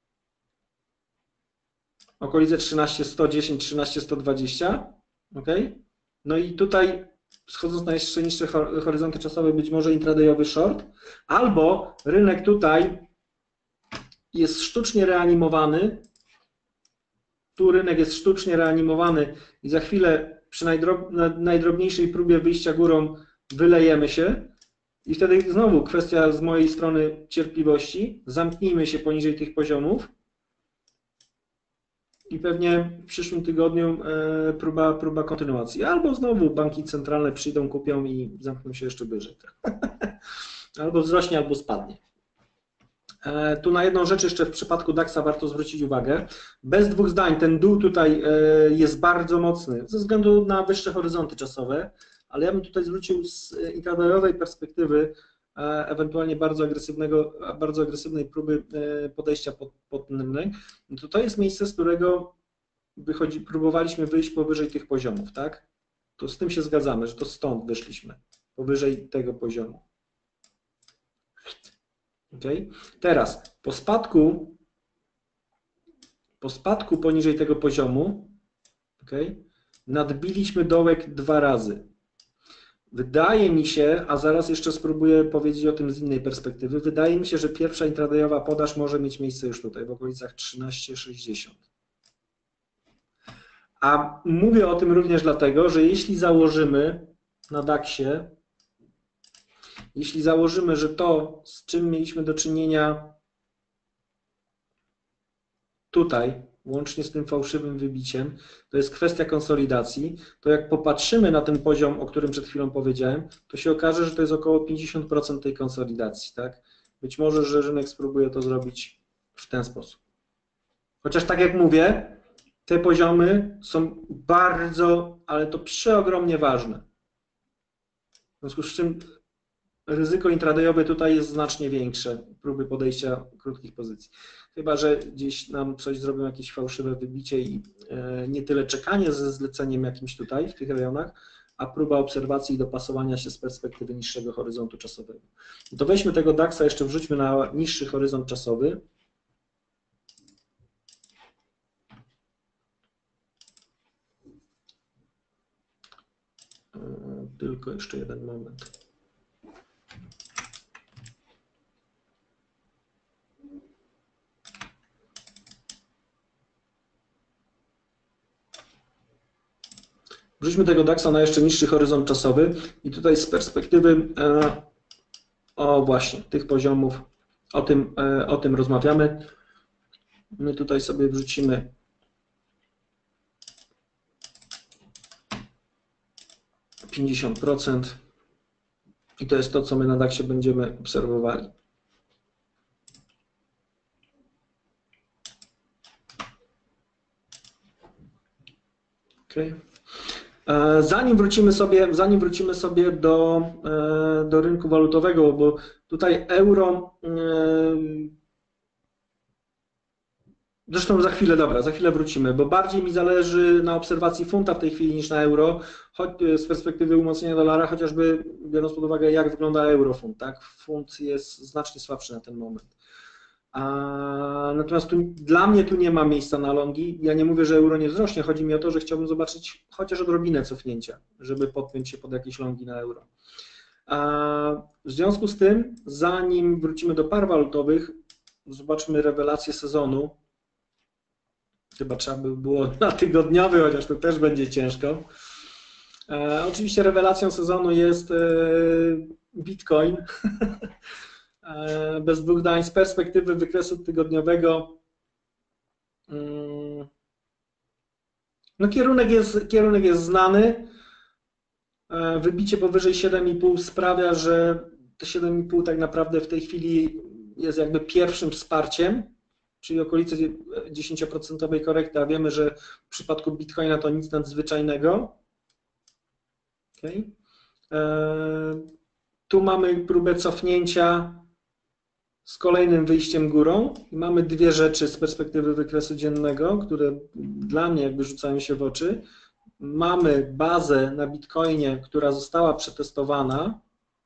okolice trzynaście sto dziesięć, trzynaście sto dwadzieścia, ok? No i tutaj schodząc na jeszcze niższe horyzonty czasowe być może intradayowy short, albo rynek tutaj jest sztucznie reanimowany, tu rynek jest sztucznie reanimowany i za chwilę przy najdrob, najdrobniejszej próbie wyjścia górą wylejemy się i wtedy znowu kwestia z mojej strony cierpliwości, zamknijmy się poniżej tych poziomów i pewnie w przyszłym tygodniu próba, próba kontynuacji, albo znowu banki centralne przyjdą, kupią i zamkną się jeszcze wyżej. Albo wzrośnie, albo spadnie. Tu na jedną rzecz jeszcze w przypadku daksa warto zwrócić uwagę. Bez dwóch zdań ten dół tutaj jest bardzo mocny ze względu na wyższe horyzonty czasowe, ale ja bym tutaj zwrócił z intradayowej perspektywy ewentualnie bardzo agresywnego, bardzo agresywnej próby podejścia pod, pod ten rynek. To, to jest miejsce, z którego wychodzi, próbowaliśmy wyjść powyżej tych poziomów, tak? To z tym się zgadzamy, że to stąd wyszliśmy, powyżej tego poziomu. Okay. Teraz po spadku, po spadku poniżej tego poziomu, okay, nadbiliśmy dołek dwa razy. Wydaje mi się, a zaraz jeszcze spróbuję powiedzieć o tym z innej perspektywy, wydaje mi się, że pierwsza intradayowa podaż może mieć miejsce już tutaj, w okolicach trzynaście sześćdziesiąt. A mówię o tym również dlatego, że jeśli założymy na daksie, jeśli założymy, że to, z czym mieliśmy do czynienia tutaj, łącznie z tym fałszywym wybiciem, to jest kwestia konsolidacji, to jak popatrzymy na ten poziom, o którym przed chwilą powiedziałem, to się okaże, że to jest około pięćdziesiąt procent tej konsolidacji. Tak? Być może, że rynek spróbuje to zrobić w ten sposób. Chociaż tak jak mówię, te poziomy są bardzo, ale to przeogromnie ważne. W związku z czym ryzyko intradayowe tutaj jest znacznie większe, próby podejścia krótkich pozycji. Chyba że gdzieś nam coś zrobią, jakieś fałszywe wybicie i nie tyle czekanie ze zleceniem jakimś tutaj, w tych rejonach, a próba obserwacji i dopasowania się z perspektywy niższego horyzontu czasowego. To weźmy tego daksa, jeszcze wrzućmy na niższy horyzont czasowy. Tylko jeszcze jeden moment. Wrzućmy tego daksa na jeszcze niższy horyzont czasowy i tutaj z perspektywy, o właśnie, tych poziomów, o tym, o tym rozmawiamy. My tutaj sobie wrzucimy pięćdziesiąt procent i to jest to, co my na daksie będziemy obserwowali. Okay. Zanim wrócimy sobie, zanim wrócimy sobie do, do rynku walutowego, bo tutaj euro, zresztą za chwilę, dobra, za chwilę wrócimy, bo bardziej mi zależy na obserwacji funta w tej chwili niż na euro, choć z perspektywy umocnienia dolara, chociażby biorąc pod uwagę, jak wygląda eurofund, tak? Funt jest znacznie słabszy na ten moment. A, natomiast tu, dla mnie tu nie ma miejsca na longi. Ja nie mówię, że euro nie wzrośnie. Chodzi mi o to, że chciałbym zobaczyć chociaż odrobinę cofnięcia, żeby podpiąć się pod jakieś longi na euro. A, w związku z tym, zanim wrócimy do par walutowych, zobaczmy rewelację sezonu. Chyba trzeba by było na tygodniowy, chociaż to też będzie ciężko. A, oczywiście rewelacją sezonu jest e, Bitcoin. Bez dwóch zdań, z perspektywy wykresu tygodniowego, no kierunek jest, kierunek jest znany. Wybicie powyżej siedem i pół sprawia, że te siedem i pół tak naprawdę w tej chwili jest jakby pierwszym wsparciem, czyli okolice dziesięć procent korekty, a wiemy, że w przypadku Bitcoina to nic nadzwyczajnego. Okay. Tu mamy próbę cofnięcia z kolejnym wyjściem górą i mamy dwie rzeczy z perspektywy wykresu dziennego, które dla mnie jakby rzucają się w oczy. Mamy bazę na Bitcoinie, która została przetestowana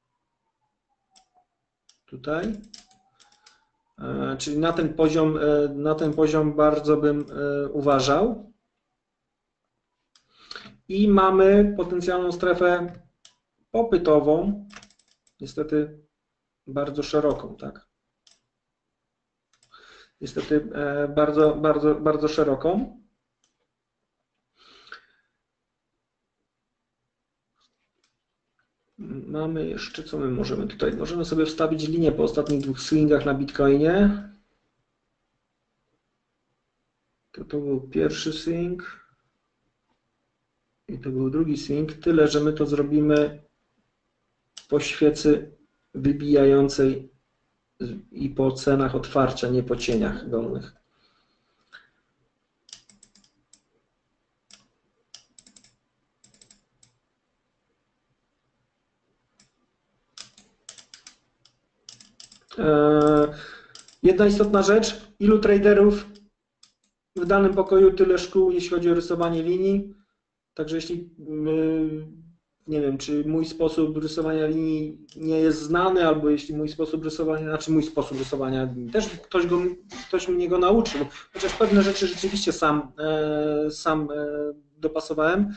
tutaj, czyli na ten poziom, na ten poziom bardzo bym uważał. I mamy potencjalną strefę popytową, niestety bardzo szeroką, tak? Niestety bardzo, bardzo, bardzo szeroką. Mamy jeszcze, co my możemy tutaj? Możemy sobie wstawić linię po ostatnich dwóch swingach na Bitcoinie. To, to był pierwszy swing i to był drugi swing. Tyle, że my to zrobimy po świecy wybijającej i po cenach otwarcia, nie po cieniach dolnych. Jedna istotna rzecz, ilu traderów w danym pokoju, tyle szkół, jeśli chodzi o rysowanie linii. Także jeśli, nie wiem, czy mój sposób rysowania linii nie jest znany, albo jeśli mój sposób rysowania, znaczy mój sposób rysowania linii, też ktoś, go, ktoś mnie go nauczył, chociaż pewne rzeczy rzeczywiście sam, sam dopasowałem.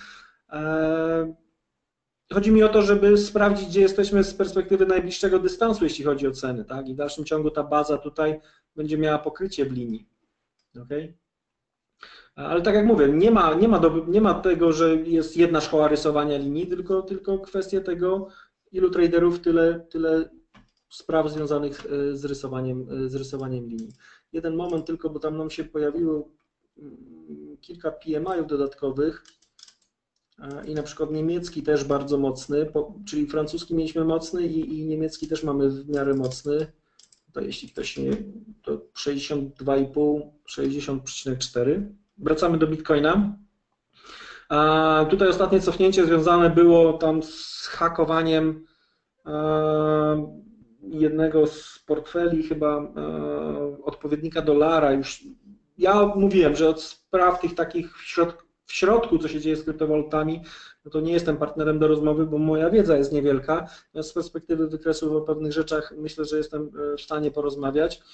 Chodzi mi o to, żeby sprawdzić, gdzie jesteśmy z perspektywy najbliższego dystansu, jeśli chodzi o ceny, tak? I w dalszym ciągu ta baza tutaj będzie miała pokrycie w linii. Okay? Ale tak jak mówię, nie ma, nie ma, do, nie ma tego, że jest jedna szkoła rysowania linii, tylko, tylko kwestia tego, ilu traderów, tyle, tyle spraw związanych z rysowaniem, z rysowaniem linii. Jeden moment tylko, bo tam nam się pojawiło kilka P M I-ów dodatkowych. I na przykład niemiecki też bardzo mocny, czyli francuski mieliśmy mocny i, i niemiecki też mamy w miarę mocny. To jeśli ktoś nie, to sześćdziesiąt dwa i pół, sześćdziesiąt przecinek cztery. Wracamy do Bitcoina. A tutaj ostatnie cofnięcie związane było tam z hakowaniem jednego z portfeli, chyba odpowiednika dolara. Już ja mówiłem, że od spraw tych takich w środku, w środku, co się dzieje z kryptowalutami, no to nie jestem partnerem do rozmowy, bo moja wiedza jest niewielka. Natomiast z perspektywy wykresu o pewnych rzeczach myślę, że jestem w stanie porozmawiać.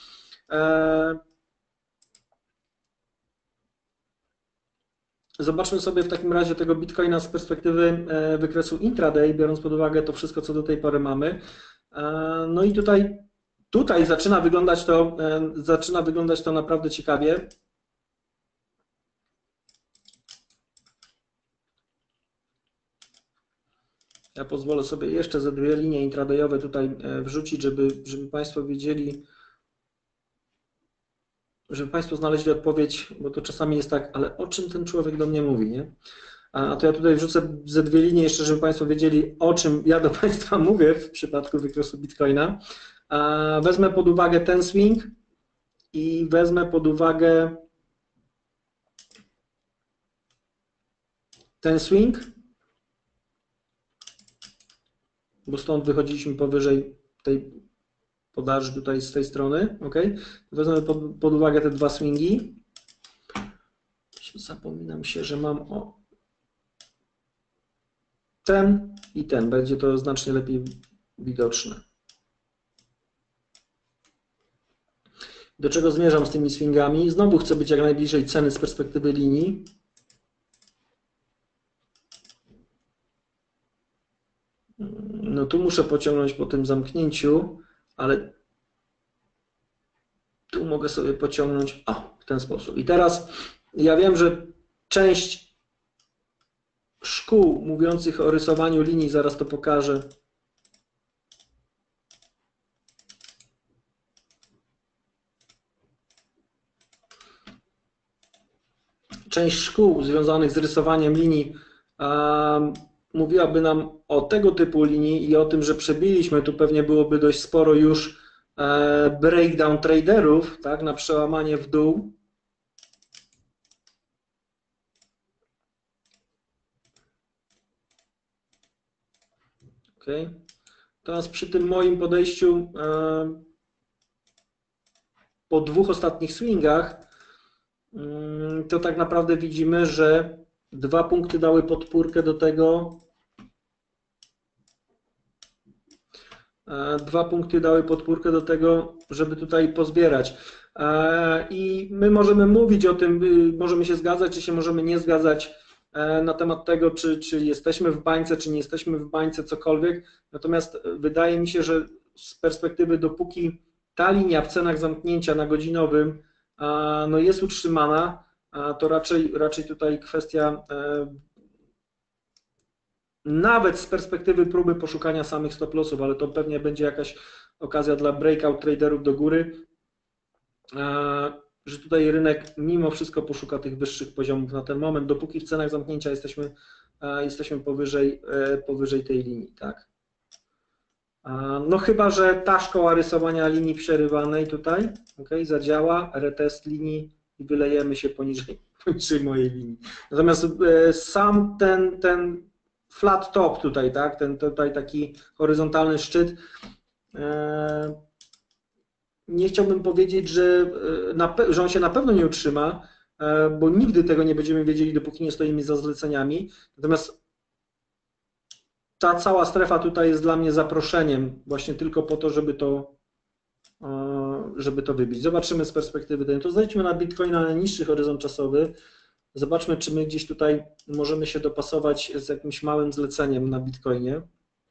Zobaczmy sobie w takim razie tego Bitcoina z perspektywy wykresu intraday, biorąc pod uwagę to wszystko, co do tej pory mamy. No i tutaj, tutaj zaczyna wyglądać to, zaczyna wyglądać to naprawdę ciekawie. Ja pozwolę sobie jeszcze ze dwie linie intradayowe tutaj wrzucić, żeby, żeby Państwo wiedzieli, żeby Państwo znaleźli odpowiedź, bo to czasami jest tak, ale o czym ten człowiek do mnie mówi, nie? A to ja tutaj wrzucę ze dwie linie jeszcze, żeby Państwo wiedzieli, o czym ja do Państwa mówię w przypadku wykresu Bitcoina. Wezmę pod uwagę ten swing i wezmę pod uwagę ten swing, bo stąd wychodziliśmy powyżej tej podaży tutaj z tej strony, ok? Wezmę pod, pod uwagę te dwa swingi. Zapominam się, że mam o ten i ten, będzie to znacznie lepiej widoczne. Do czego zmierzam z tymi swingami? Znowu chcę być jak najbliżej ceny z perspektywy linii. No tu muszę pociągnąć po tym zamknięciu, ale tu mogę sobie pociągnąć o, w ten sposób. I teraz ja wiem, że część szkół mówiących o rysowaniu linii, zaraz to pokażę, część szkół związanych z rysowaniem linii um, mówiłaby nam o tego typu linii i o tym, że przebiliśmy, tu pewnie byłoby dość sporo już e, breakdown traderów, tak, na przełamanie w dół. Okay. Teraz przy tym moim podejściu e, po dwóch ostatnich swingach to tak naprawdę widzimy, że dwa punkty dały podpórkę do tego, dwa punkty dały podpórkę do tego, żeby tutaj pozbierać. I my możemy mówić o tym, możemy się zgadzać, czy się możemy nie zgadzać na temat tego, czy, czy jesteśmy w bańce, czy nie jesteśmy w bańce, cokolwiek. Natomiast wydaje mi się, że z perspektywy, dopóki ta linia w cenach zamknięcia na godzinowym no jest utrzymana, to raczej, raczej tutaj kwestia nawet z perspektywy próby poszukania samych stop lossów, ale to pewnie będzie jakaś okazja dla breakout traderów do góry, że tutaj rynek mimo wszystko poszuka tych wyższych poziomów na ten moment, dopóki w cenach zamknięcia jesteśmy, jesteśmy powyżej, powyżej tej linii, tak. No chyba, że ta szkoła rysowania linii przerywanej tutaj, ok, zadziała, retest linii i wylejemy się poniżej, poniżej mojej linii. Natomiast sam ten, ten flat top tutaj, tak, ten tutaj taki horyzontalny szczyt, nie chciałbym powiedzieć, że, na, że on się na pewno nie utrzyma, bo nigdy tego nie będziemy wiedzieli, dopóki nie stoimy za zleceniami. Natomiast ta cała strefa tutaj jest dla mnie zaproszeniem właśnie tylko po to, żeby to, żeby to wybić. Zobaczymy z perspektywy tej. To zejdźmy na Bitcoina na niższy horyzont czasowy. Zobaczmy, czy my gdzieś tutaj możemy się dopasować z jakimś małym zleceniem na Bitcoinie.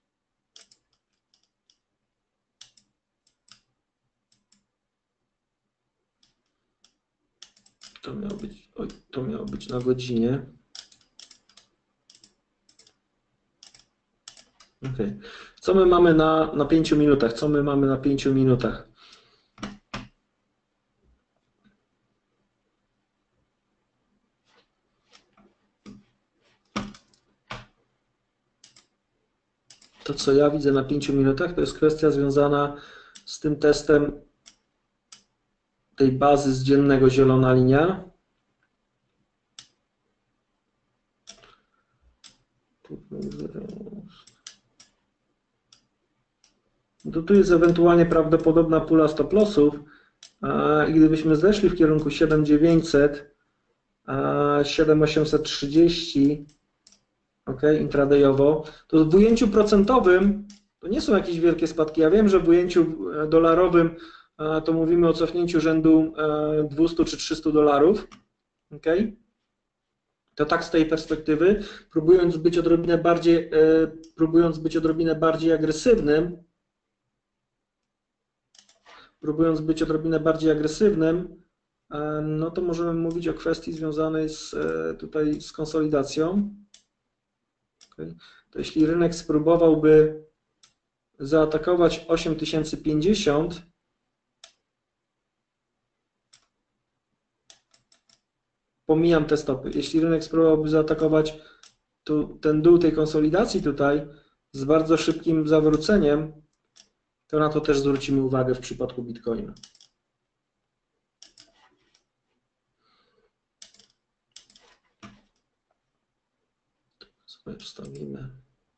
To miało być, oj, to miało być na godzinie. Okay. Co my mamy na, na pięciu minutach? Co my mamy na pięciu minutach? To, co ja widzę na pięciu minutach, to jest kwestia związana z tym testem tej bazy z dziennego zielona linia. To tu jest ewentualnie prawdopodobna pula stop lossów i gdybyśmy zeszli w kierunku siedem tysięcy dziewięćset, siedem tysięcy osiemset trzydzieści, ok, intradayowo, to w ujęciu procentowym to nie są jakieś wielkie spadki. Ja wiem, że w ujęciu dolarowym to mówimy o cofnięciu rzędu dwieście czy trzysta dolarów, ok. To tak z tej perspektywy, próbując być odrobinę bardziej, próbując być odrobinę bardziej agresywnym, próbując być odrobinę bardziej agresywnym, no to możemy mówić o kwestii związanej z, tutaj z konsolidacją. Okay. To jeśli rynek spróbowałby zaatakować osiem tysięcy pięćdziesiąt, pomijam te stopy, jeśli rynek spróbowałby zaatakować tu, ten dół tej konsolidacji tutaj z bardzo szybkim zawróceniem, to na to też zwrócimy uwagę w przypadku Bitcoina. Sobie wstawimy.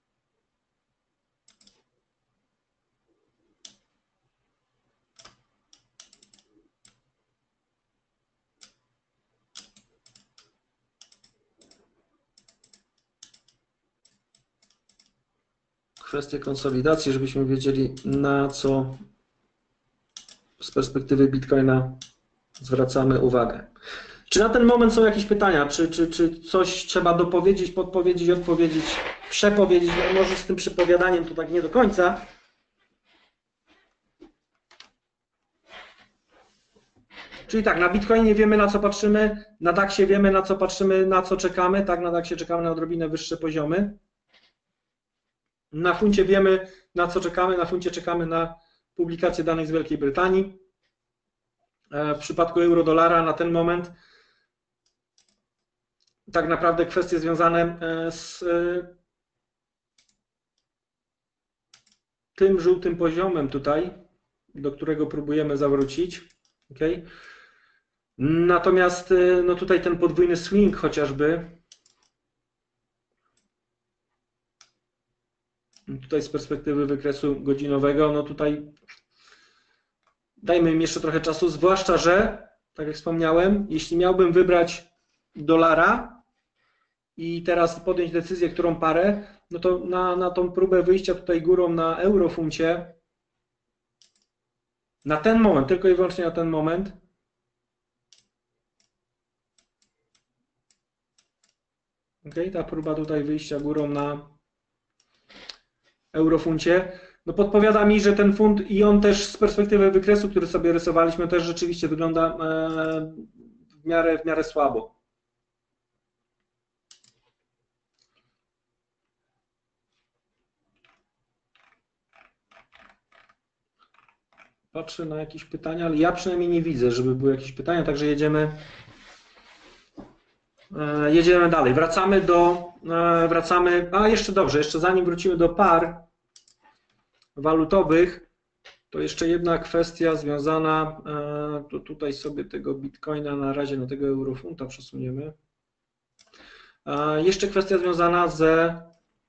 Kwestie konsolidacji, żebyśmy wiedzieli, na co z perspektywy Bitcoina zwracamy uwagę. Czy na ten moment są jakieś pytania? Czy, czy, czy coś trzeba dopowiedzieć, podpowiedzieć, odpowiedzieć, przepowiedzieć? No może z tym przepowiadaniem to tak nie do końca. Czyli tak, na Bitcoinie wiemy, na co patrzymy, na daksie wiemy, na co patrzymy, na co czekamy. Tak, na daksie czekamy na odrobinę wyższe poziomy. Na funcie wiemy, na co czekamy. Na funcie czekamy na publikację danych z Wielkiej Brytanii. W przypadku euro-dolara na ten moment tak naprawdę kwestie związane z tym żółtym poziomem tutaj, do którego próbujemy zawrócić. Okay. Natomiast no tutaj ten podwójny swing chociażby, tutaj z perspektywy wykresu godzinowego, no tutaj dajmy im jeszcze trochę czasu, zwłaszcza, że, tak jak wspomniałem, jeśli miałbym wybrać dolara i teraz podjąć decyzję, którą parę, no to na, na tą próbę wyjścia tutaj górą na eurofuncie, na ten moment, tylko i wyłącznie na ten moment, okay, ta próba tutaj wyjścia górą na eurofuncie, no podpowiada mi, że ten funt i on też z perspektywy wykresu, który sobie rysowaliśmy, też rzeczywiście wygląda w miarę, w miarę słabo. Patrzę na jakieś pytania, ale ja przynajmniej nie widzę, żeby były jakieś pytania, także jedziemy, jedziemy dalej. Wracamy do, wracamy, a jeszcze dobrze, jeszcze zanim wrócimy do par, walutowych, to jeszcze jedna kwestia związana, to tutaj sobie tego bitcoina na razie na tego eurofunta przesuniemy. Jeszcze kwestia związana ze,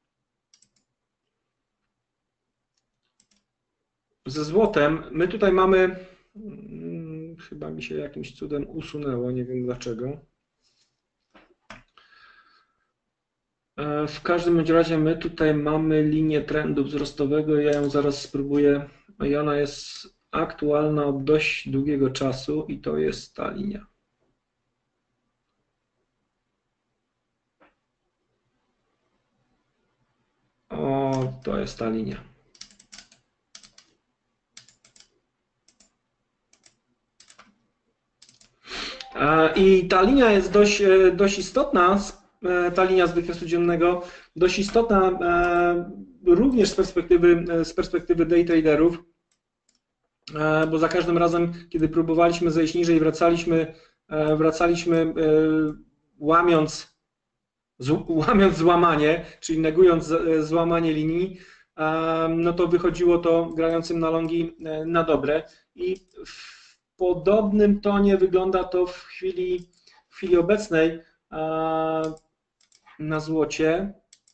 ze złotem. My tutaj mamy, chyba mi się jakimś cudem usunęło, nie wiem dlaczego. W każdym bądź razie my tutaj mamy linię trendu wzrostowego, ja ją zaraz spróbuję, i ona jest aktualna od dość długiego czasu i to jest ta linia. O, to jest ta linia. I ta linia jest dość, dość istotna, ta linia z wykresu dziennego, dość istotna również z perspektywy, z perspektywy day traderów, bo za każdym razem, kiedy próbowaliśmy zejść niżej, wracaliśmy, wracaliśmy łamiąc, łamiąc złamanie, czyli negując złamanie linii, no to wychodziło to grającym na longi na dobre. I w podobnym tonie wygląda to w chwili, w chwili obecnej na złocie.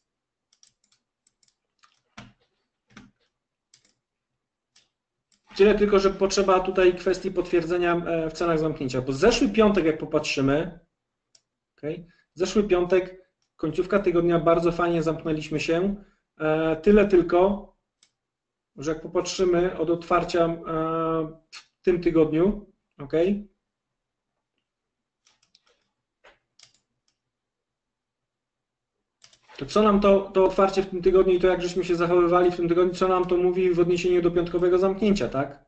Tyle tylko, że potrzeba tutaj kwestii potwierdzenia w cenach zamknięcia, bo zeszły piątek, jak popatrzymy, okay, zeszły piątek, końcówka tygodnia, bardzo fajnie zamknęliśmy się, tyle tylko, że jak popatrzymy od otwarcia w tym tygodniu, okay, to co nam to, to otwarcie w tym tygodniu i to, jak żeśmy się zachowywali w tym tygodniu, co nam to mówi w odniesieniu do piątkowego zamknięcia, tak?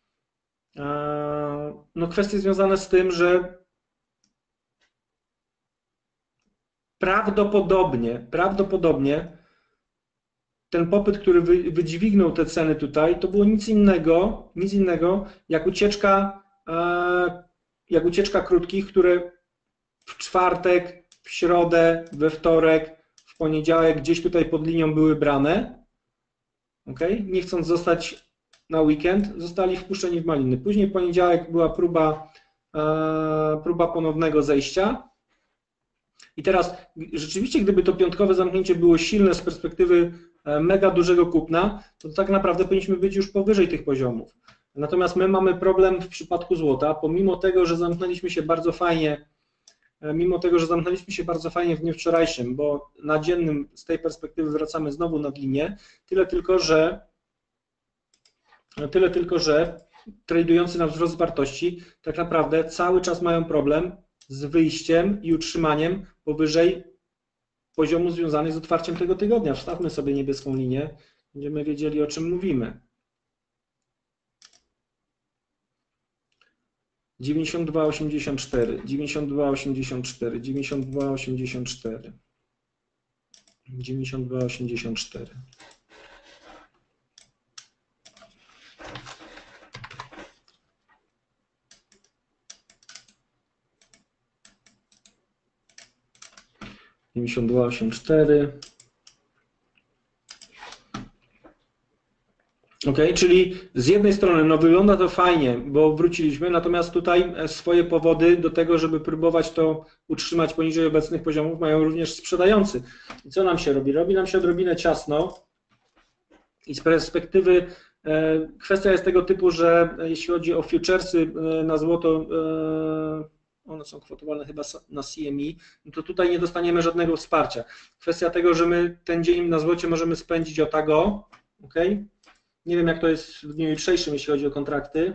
No kwestie związane z tym, że prawdopodobnie, prawdopodobnie ten popyt, który wydźwignął te ceny tutaj, to było nic innego, nic innego jak ucieczka, jak ucieczka krótkich, które w czwartek, w środę, we wtorek, w poniedziałek gdzieś tutaj pod linią były brane, okay? Nie chcąc zostać na weekend, zostali wpuszczeni w maliny. Później w poniedziałek była próba, próba ponownego zejścia. I teraz rzeczywiście, gdyby to piątkowe zamknięcie było silne z perspektywy mega dużego kupna, to tak naprawdę powinniśmy być już powyżej tych poziomów. Natomiast my mamy problem w przypadku złota, pomimo tego, że zamknęliśmy się bardzo fajnie, mimo tego, że zamknęliśmy się bardzo fajnie w dniu wczorajszym, bo na dziennym z tej perspektywy wracamy znowu nad linię, tyle tylko, że tyle tylko, że tradujący na wzrost wartości tak naprawdę cały czas mają problem z wyjściem i utrzymaniem powyżej poziomu związanych z otwarciem tego tygodnia. Wstawmy sobie niebieską linię, będziemy wiedzieli, o czym mówimy. dziewięćdziesiąt dwa osiemdziesiąt cztery, dziewięćdziesiąt dwa osiemdziesiąt cztery, dziewięćdziesiąt dwa osiemdziesiąt cztery, dziewięćdziesiąt dwa osiemdziesiąt cztery. dziewięćdziesiąt dwa osiemdziesiąt cztery. Ok, czyli z jednej strony no wygląda to fajnie, bo wróciliśmy, natomiast tutaj swoje powody do tego, żeby próbować to utrzymać poniżej obecnych poziomów, mają również sprzedający. I co nam się robi? Robi nam się odrobinę ciasno i z perspektywy kwestia jest tego typu, że jeśli chodzi o futuresy na złoto, one są kwotowane chyba na C M E, no to tutaj nie dostaniemy żadnego wsparcia. Kwestia tego, że my ten dzień na złocie możemy spędzić o tago, ok? Nie wiem, jak to jest w dniu jutrzejszym, jeśli chodzi o kontrakty.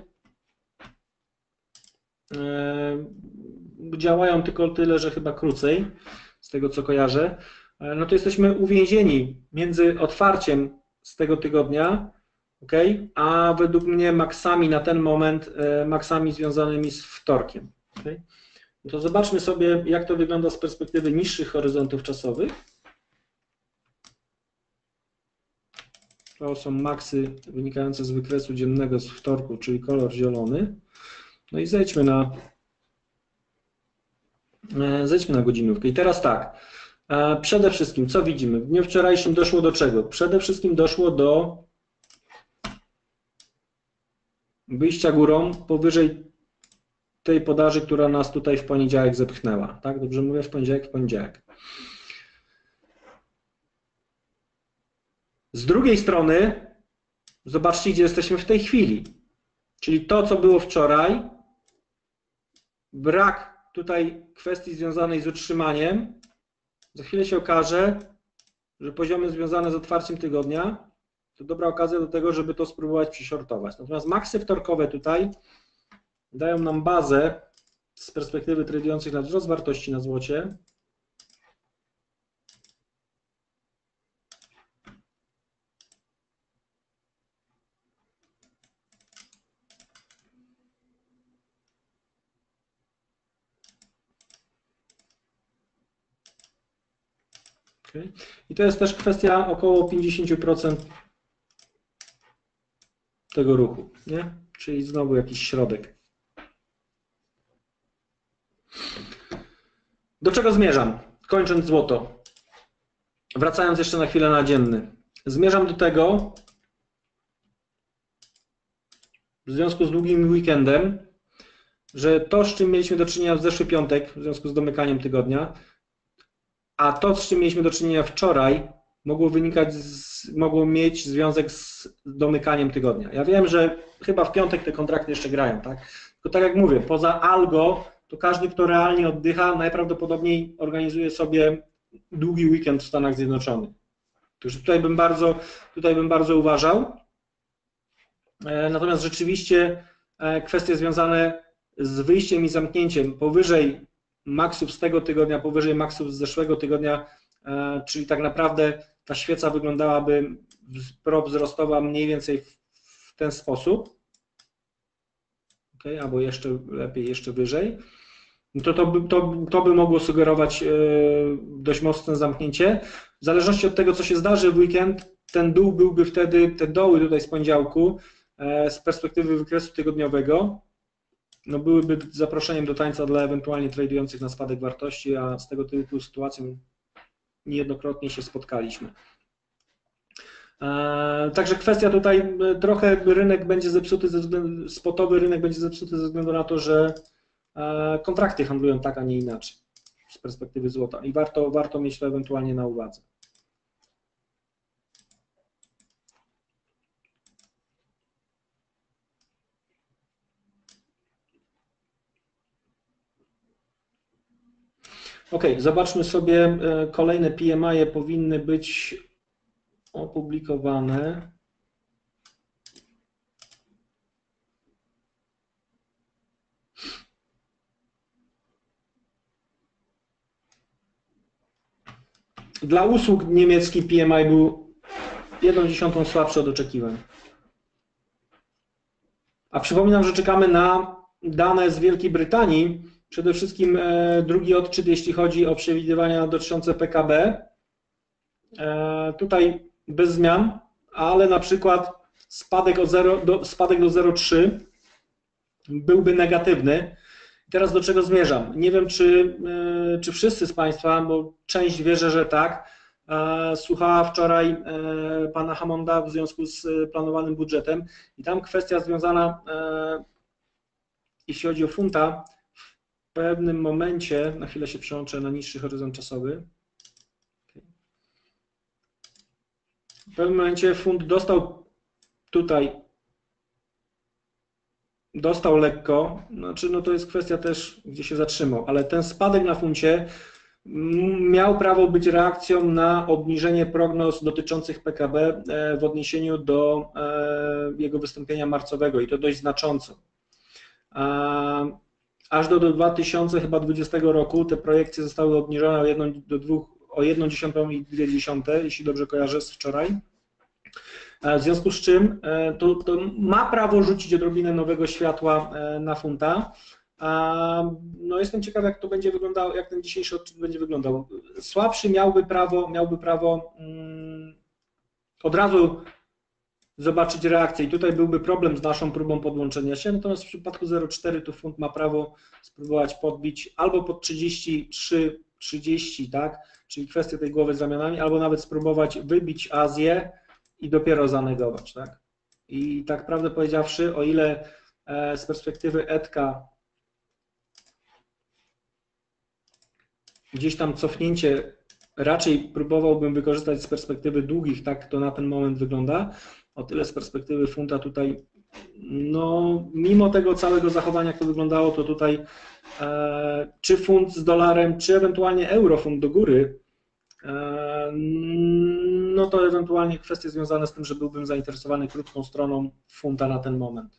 Działają tylko tyle, że chyba krócej, z tego co kojarzę. No to jesteśmy uwięzieni między otwarciem z tego tygodnia, ok, a według mnie maksami na ten moment, maksami związanymi z wtorkiem. Okay? No to zobaczmy sobie, jak to wygląda z perspektywy niższych horyzontów czasowych. To są maksy wynikające z wykresu dziennego z wtorku, czyli kolor zielony. No i zejdźmy na, zejdźmy na godzinówkę. I teraz tak, przede wszystkim co widzimy? W dniu wczorajszym doszło do czego? Przede wszystkim doszło do wyjścia górą powyżej tej podaży, która nas tutaj w poniedziałek zepchnęła. Tak? Dobrze mówię? W poniedziałek, w poniedziałek. Z drugiej strony zobaczcie, gdzie jesteśmy w tej chwili. Czyli to, co było wczoraj, brak tutaj kwestii związanej z utrzymaniem. Za chwilę się okaże, że poziomy związane z otwarciem tygodnia to dobra okazja do tego, żeby to spróbować przyshortować. Natomiast maksy wtorkowe tutaj dają nam bazę z perspektywy tradujących na wzrost wartości na złocie. Okay. I to jest też kwestia około pięćdziesiąt procent tego ruchu, nie? Czyli znowu jakiś środek. Do czego zmierzam? Kończąc złoto. Wracając jeszcze na chwilę na dzienny. Zmierzam do tego, w związku z długim weekendem, że to, z czym mieliśmy do czynienia w zeszły piątek, w związku z domykaniem tygodnia, a to, z czym mieliśmy do czynienia wczoraj, mogło wynikać, z, mogło mieć związek z domykaniem tygodnia. Ja wiem, że chyba w piątek te kontrakty jeszcze grają, tak? Tylko tak jak mówię, poza algo, to każdy, kto realnie oddycha, najprawdopodobniej organizuje sobie długi weekend w Stanach Zjednoczonych. Także tutaj bym bardzo, tutaj bym bardzo uważał. Natomiast rzeczywiście kwestie związane z wyjściem i zamknięciem powyżej maksów z tego tygodnia, powyżej maksów z zeszłego tygodnia, czyli tak naprawdę ta świeca wyglądałaby pro-wzrostowa mniej więcej w ten sposób, okay, albo jeszcze lepiej, jeszcze wyżej, to, to, by, to, to by mogło sugerować dość mocne zamknięcie. W zależności od tego, co się zdarzy w weekend, ten dół byłby wtedy, te doły tutaj z poniedziałku, z perspektywy wykresu tygodniowego, no byłyby zaproszeniem do tańca dla ewentualnie tradujących na spadek wartości, a z tego typu sytuacją niejednokrotnie się spotkaliśmy. Także kwestia tutaj, trochę rynek będzie zepsuty, ze względu, spotowy rynek będzie zepsuty ze względu na to, że kontrakty handlują tak, a nie inaczej z perspektywy złota i warto, warto mieć to ewentualnie na uwadze. Ok, zobaczmy sobie, kolejne P M I powinny być opublikowane. Dla usług niemiecki P M I był jedną dziesiątą słabszy od oczekiwań. A przypominam, że czekamy na dane z Wielkiej Brytanii, przede wszystkim drugi odczyt, jeśli chodzi o przewidywania dotyczące P K B. Tutaj bez zmian, ale na przykład spadek, o zero, do, spadek do zero przecinek trzy byłby negatywny. Teraz do czego zmierzam? Nie wiem, czy, czy wszyscy z Państwa, bo część wierzę, że tak, słuchała wczoraj pana Hammonda w związku z planowanym budżetem i tam kwestia związana, jeśli chodzi o funta, w pewnym momencie, na chwilę się przełączę na niższy horyzont czasowy, w pewnym momencie funt dostał tutaj, dostał lekko, znaczy no to jest kwestia też, gdzie się zatrzymał, ale ten spadek na funcie miał prawo być reakcją na obniżenie prognoz dotyczących P K B w odniesieniu do jego wystąpienia marcowego i to dość znacząco. Aż do, do dwa tysiące dwudziestego roku te projekcje zostały obniżone o jedną, do dwóch, o jedną dziesiątą i dwie dziesiąte, jeśli dobrze kojarzę z wczoraj. W związku z czym to, to ma prawo rzucić odrobinę nowego światła na funta. No jestem ciekaw, jak to będzie wyglądało, jak ten dzisiejszy odczyt będzie wyglądał. Słabszy miałby prawo, miałby prawo um, od razu zobaczyć reakcję i tutaj byłby problem z naszą próbą podłączenia się, natomiast w przypadku zero przecinek cztery to funt ma prawo spróbować podbić albo pod trzydzieści trzy trzydzieści, tak, czyli kwestię tej głowy z ramionami, albo nawet spróbować wybić Azję i dopiero zanegować, tak. I tak prawdę powiedziawszy, o ile z perspektywy Edka gdzieś tam cofnięcie raczej próbowałbym wykorzystać z perspektywy długich, tak to na ten moment wygląda. O tyle z perspektywy funta tutaj, no mimo tego całego zachowania, jak to wyglądało, to tutaj e, czy funt z dolarem, czy ewentualnie euro funt do góry, e, no to ewentualnie kwestie związane z tym, że byłbym zainteresowany krótką stroną funta na ten moment.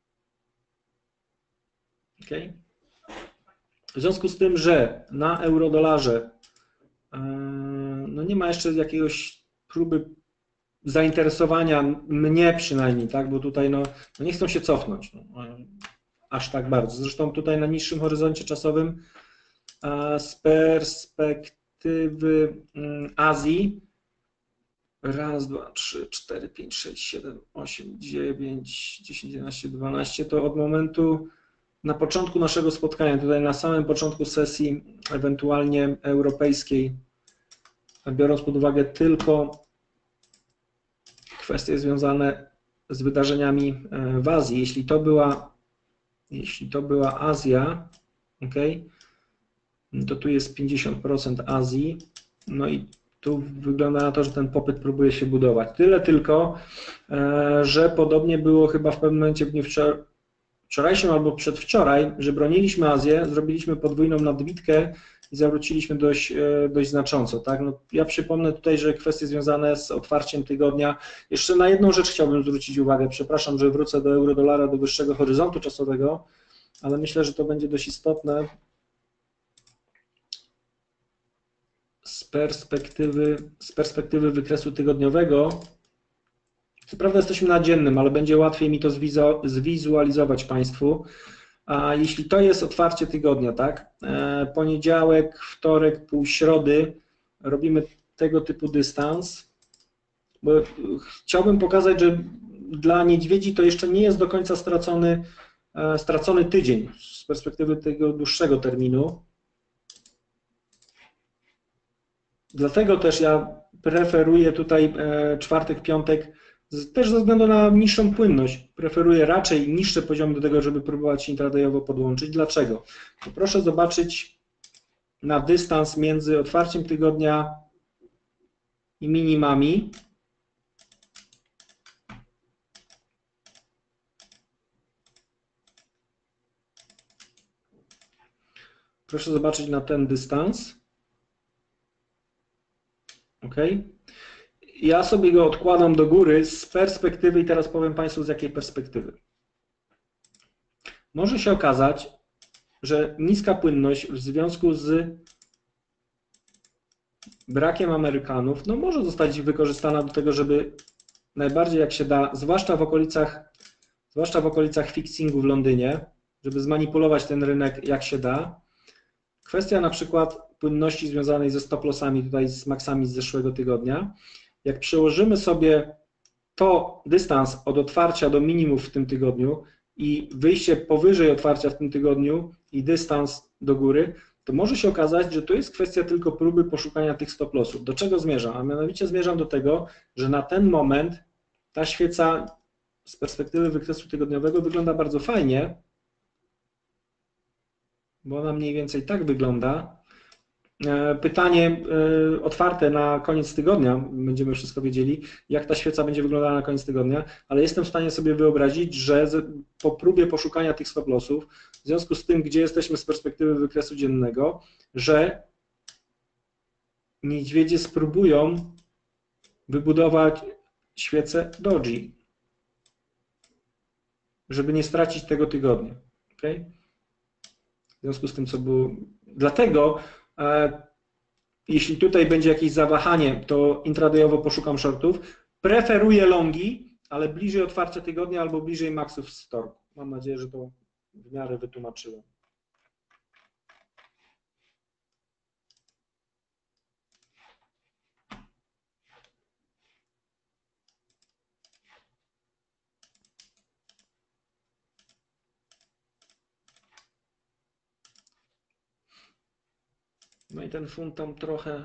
Okay. W związku z tym, że na euro-dolarze no nie ma jeszcze jakiegoś próby zainteresowania mnie przynajmniej, tak, bo tutaj no, no nie chcą się cofnąć no, aż tak bardzo. Zresztą tutaj na niższym horyzoncie czasowym z perspektywy Azji raz, dwa, trzy, cztery, pięć, sześć, siedem, osiem, dziewięć, dziesięć, jedenaście, dwanaście to od momentu na początku naszego spotkania, tutaj na samym początku sesji ewentualnie europejskiej, biorąc pod uwagę tylko kwestie związane z wydarzeniami w Azji, jeśli to była, jeśli to była Azja, ok, to tu jest pięćdziesiąt procent Azji, no i tu wygląda na to, że ten popyt próbuje się budować. Tyle tylko, że podobnie było chyba w pewnym momencie w dniu wczor wczorajszym albo przedwczoraj, że broniliśmy Azję, zrobiliśmy podwójną nadbitkę i zawróciliśmy dość, dość znacząco. Tak? No, ja przypomnę tutaj, że kwestie związane z otwarciem tygodnia, jeszcze na jedną rzecz chciałbym zwrócić uwagę, przepraszam, że wrócę do euro-dolara, do wyższego horyzontu czasowego, ale myślę, że to będzie dość istotne z perspektywy, z perspektywy wykresu tygodniowego. Co prawda jesteśmy na dziennym, ale będzie łatwiej mi to zwizualizować Państwu. A jeśli to jest otwarcie tygodnia, tak? Poniedziałek, wtorek, pół środy robimy tego typu dystans, bo chciałbym pokazać, że dla niedźwiedzi to jeszcze nie jest do końca stracony, stracony tydzień z perspektywy tego dłuższego terminu. Dlatego też ja preferuję tutaj czwartek, piątek, też ze względu na niższą płynność, preferuję raczej niższe poziomy do tego, żeby próbować się intradayowo podłączyć. Dlaczego? To proszę zobaczyć na dystans między otwarciem tygodnia i minimami. Proszę zobaczyć na ten dystans. OK. Ja sobie go odkładam do góry z perspektywy i teraz powiem Państwu z jakiej perspektywy. Może się okazać, że niska płynność w związku z brakiem Amerykanów no może zostać wykorzystana do tego, żeby najbardziej jak się da, zwłaszcza w okolicach, zwłaszcza w okolicach fixingu w Londynie, żeby zmanipulować ten rynek jak się da. Kwestia na przykład płynności związanej ze stop lossami, tutaj z maksami z zeszłego tygodnia. Jak przełożymy sobie to dystans od otwarcia do minimów w tym tygodniu i wyjście powyżej otwarcia w tym tygodniu i dystans do góry, to może się okazać, że to jest kwestia tylko próby poszukania tych stop lossów. Do czego zmierzam? A mianowicie zmierzam do tego, że na ten moment ta świeca z perspektywy wykresu tygodniowego wygląda bardzo fajnie, bo ona mniej więcej tak wygląda. Pytanie otwarte na koniec tygodnia, będziemy wszystko wiedzieli, jak ta świeca będzie wyglądała na koniec tygodnia, ale jestem w stanie sobie wyobrazić, że po próbie poszukania tych stop lossów, w związku z tym, gdzie jesteśmy z perspektywy wykresu dziennego, że niedźwiedzie spróbują wybudować świecę doji, żeby nie stracić tego tygodnia. Okay? W związku z tym, co było... Dlatego jeśli tutaj będzie jakieś zawahanie, to intradayowo poszukam shortów. Preferuję longi, ale bliżej otwarcia tygodnia albo bliżej maksów z wtorku. Mam nadzieję, że to w miarę wytłumaczyłem. No i ten funt tam trochę,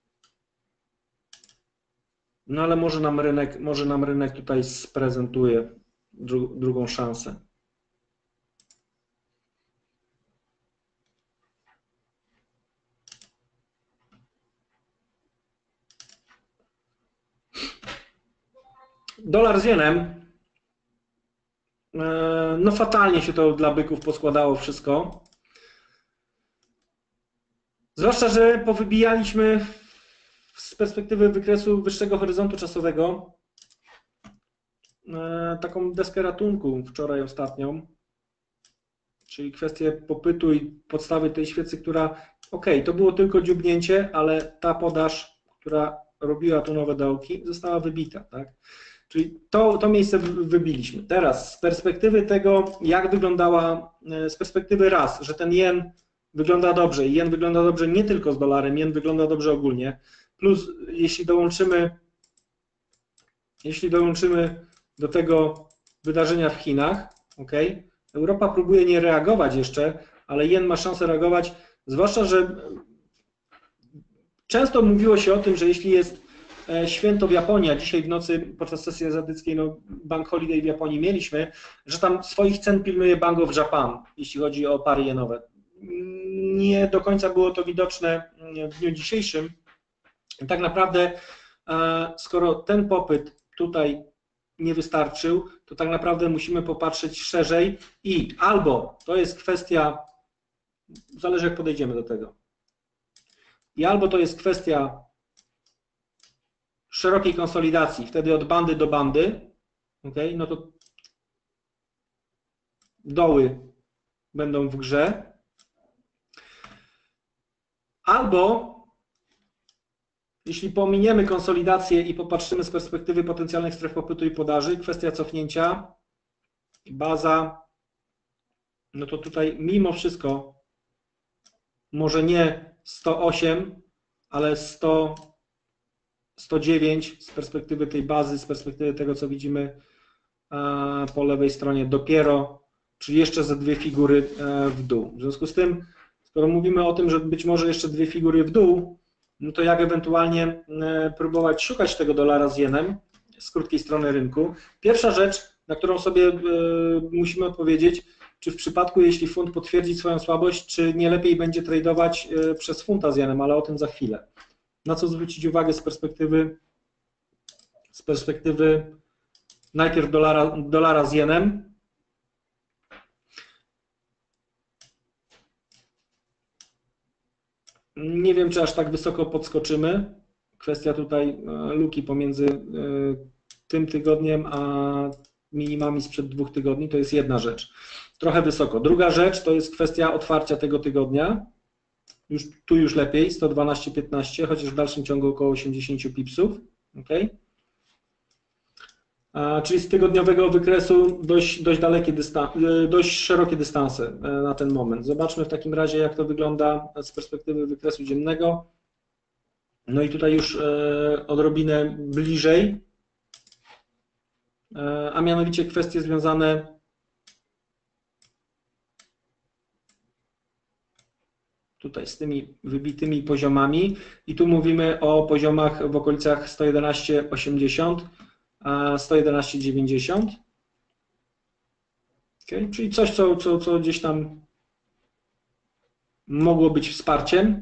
no ale może nam rynek, może nam rynek tutaj sprezentuje dru, drugą szansę. dolar z jenem, no fatalnie się to dla byków poskładało wszystko. Zwłaszcza, że powybijaliśmy z perspektywy wykresu wyższego horyzontu czasowego taką deskę ratunku wczoraj ostatnią, czyli kwestię popytu i podstawy tej świecy, która, ok, to było tylko dziubnięcie, ale ta podaż, która robiła tu nowe dołki, została wybita, tak? Czyli to, to miejsce wybiliśmy. Teraz z perspektywy tego, jak wyglądała, z perspektywy raz, że ten jen wygląda dobrze i jen wygląda dobrze nie tylko z dolarem, jen wygląda dobrze ogólnie, plus jeśli dołączymy, jeśli dołączymy do tego wydarzenia w Chinach, ok, Europa próbuje nie reagować jeszcze, ale jen ma szansę reagować, zwłaszcza, że często mówiło się o tym, że jeśli jest święto w Japonii, a dzisiaj w nocy podczas sesji azjatyckiej no, Bank Holiday w Japonii mieliśmy, że tam swoich cen pilnuje Bank of Japan, jeśli chodzi o pary jenowe. Nie do końca było to widoczne w dniu dzisiejszym. Tak naprawdę, skoro ten popyt tutaj nie wystarczył, to tak naprawdę musimy popatrzeć szerzej i albo to jest kwestia, zależy jak podejdziemy do tego, i albo to jest kwestia szerokiej konsolidacji, wtedy od bandy do bandy, okay, no to doły będą w grze, albo jeśli pominiemy konsolidację i popatrzymy z perspektywy potencjalnych stref popytu i podaży, kwestia cofnięcia, baza, no to tutaj mimo wszystko może nie sto osiem, ale sto, sto dziewięć z perspektywy tej bazy, z perspektywy tego, co widzimy po lewej stronie dopiero, czyli jeszcze ze dwie figury w dół. W związku z tym, skoro mówimy o tym, że być może jeszcze dwie figury w dół, no to jak ewentualnie próbować szukać tego dolara z jenem z krótkiej strony rynku. Pierwsza rzecz, na którą sobie musimy odpowiedzieć, czy w przypadku, jeśli funt potwierdzi swoją słabość, czy nie lepiej będzie tradować przez funta z jenem, ale o tym za chwilę. Na co zwrócić uwagę z perspektywy, z perspektywy najpierw dolara, dolara z jenem. Nie wiem, czy aż tak wysoko podskoczymy. Kwestia tutaj luki pomiędzy tym tygodniem a minimami sprzed dwóch tygodni to jest jedna rzecz. Trochę wysoko. Druga rzecz to jest kwestia otwarcia tego tygodnia. Już, tu już lepiej, sto dwanaście piętnaście, chociaż w dalszym ciągu około osiemdziesiąt pipsów. Okay. A, czyli z tygodniowego wykresu dość, dość, dalekie dystans, dość szerokie dystanse na ten moment. Zobaczmy w takim razie, jak to wygląda z perspektywy wykresu dziennego. No i tutaj już odrobinę bliżej, a mianowicie kwestie związane tutaj z tymi wybitymi poziomami i tu mówimy o poziomach w okolicach sto jedenaście osiemdziesiąt, sto jedenaście dziewięćdziesiąt, okay. Czyli coś, co, co, co gdzieś tam mogło być wsparciem.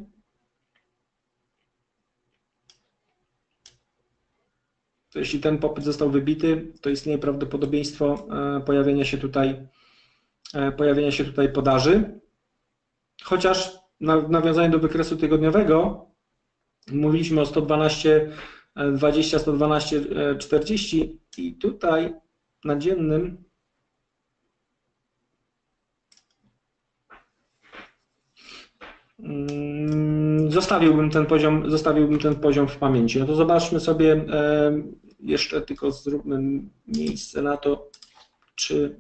To jeśli ten popyt został wybity, to istnieje prawdopodobieństwo pojawienia się tutaj, pojawienia się tutaj podaży. Chociaż w nawiązaniu do wykresu tygodniowego mówiliśmy o sto dwanaście dwadzieścia, sto dwanaście czterdzieści i tutaj na dziennym zostawiłbym ten poziom, zostawiłbym ten poziom w pamięci. No to zobaczmy sobie, jeszcze tylko zróbmy miejsce na to, czy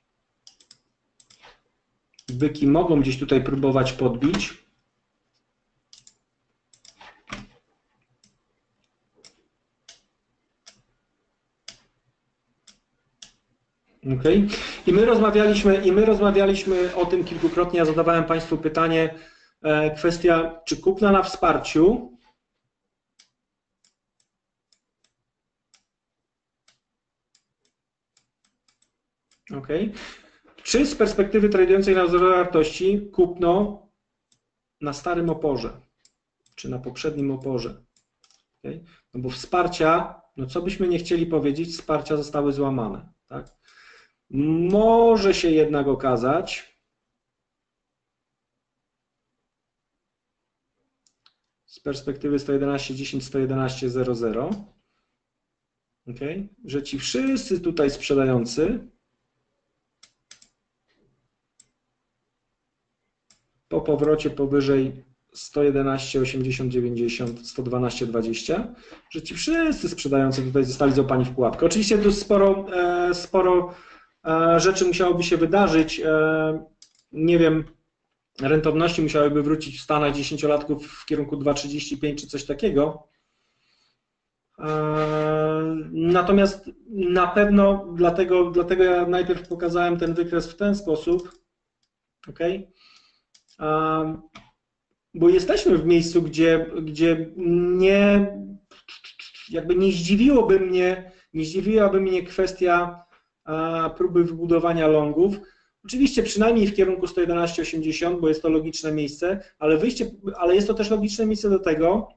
byki mogą gdzieś tutaj próbować podbić. Okay. I my rozmawialiśmy, i my rozmawialiśmy o tym kilkukrotnie. Ja zadawałem Państwu pytanie, e, kwestia, czy kupna na wsparciu okay. Czy z perspektywy tradującej na wzorze wartości kupno na starym oporze, czy na poprzednim oporze. Okay. No bo wsparcia no co byśmy nie chcieli powiedzieć, wsparcia zostały złamane. Tak? Może się jednak okazać, z perspektywy sto jedenaście dziesięć sto jedenaście zero zero, okay, że ci wszyscy tutaj sprzedający po powrocie powyżej sto jedenaście osiemdziesiąt dziewięćdziesiąt sto dwanaście dwadzieścia, że ci wszyscy sprzedający tutaj zostali złapani w pułapkę. Oczywiście tu sporo, sporo rzeczy musiałoby się wydarzyć. Nie wiem, rentowności musiałyby wrócić w Stanach dziesięciolatków w kierunku dwa trzydzieści pięć czy coś takiego. Natomiast na pewno dlatego, dlatego ja najpierw pokazałem ten wykres w ten sposób, okay? Bo jesteśmy w miejscu, gdzie, gdzie nie, jakby nie zdziwiłoby mnie, nie zdziwiłaby mnie kwestia próby wybudowania longów. Oczywiście przynajmniej w kierunku sto jedenaście osiemdziesiąt, bo jest to logiczne miejsce, ale wyjście, ale jest to też logiczne miejsce do tego,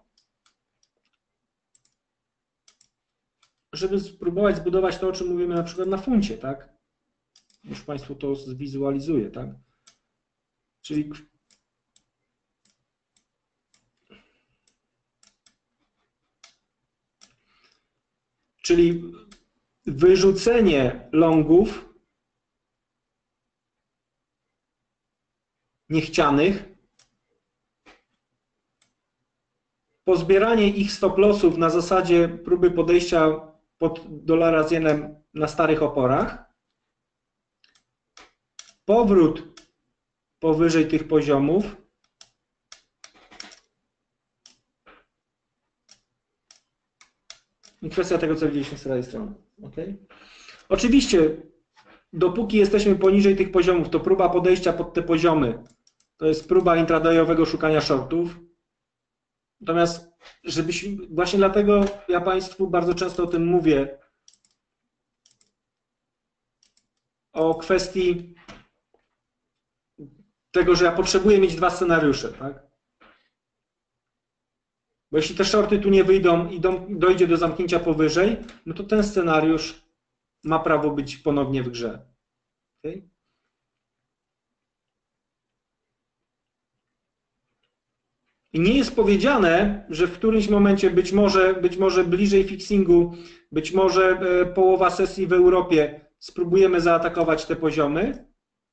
żeby spróbować zbudować to, o czym mówimy na przykład na funcie, tak? Już Państwu to zwizualizuję, tak? Czyli Czyli wyrzucenie longów niechcianych, pozbieranie ich stop lossów na zasadzie próby podejścia pod dolara z jenem na starych oporach, powrót powyżej tych poziomów, i kwestia tego, co widzieliśmy z tej strony. Okay? Oczywiście, dopóki jesteśmy poniżej tych poziomów, to próba podejścia pod te poziomy to jest próba intradayowego szukania shortów. Natomiast, żebyśmy, właśnie dlatego ja Państwu bardzo często o tym mówię, o kwestii tego, że ja potrzebuję mieć dwa scenariusze, tak? Bo jeśli te shorty tu nie wyjdą i do, dojdzie do zamknięcia powyżej, no to ten scenariusz ma prawo być ponownie w grze. Okay? I nie jest powiedziane, że w którymś momencie być może, być może bliżej fixingu, być może połowa sesji w Europie spróbujemy zaatakować te poziomy,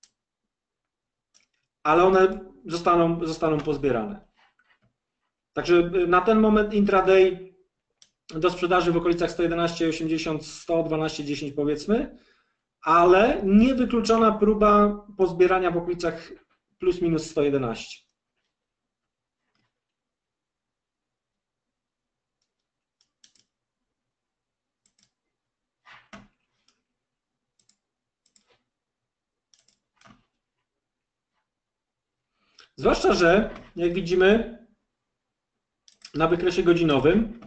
ale one zostaną, zostaną pozbierane. Także na ten moment intraday do sprzedaży w okolicach sto jedenaście osiemdziesiąt sto dwanaście dziesięć powiedzmy, ale niewykluczona próba pozbierania w okolicach plus minus sto jedenaście. Zwłaszcza, że jak widzimy na wykresie godzinowym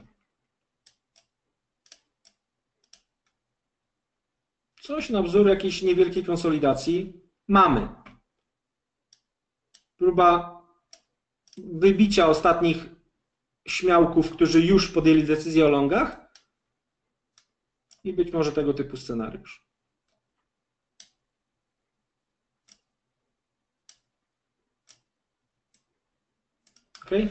coś na wzór jakiejś niewielkiej konsolidacji mamy. Próba wybicia ostatnich śmiałków, którzy już podjęli decyzję o longach i być może tego typu scenariusz. Okay.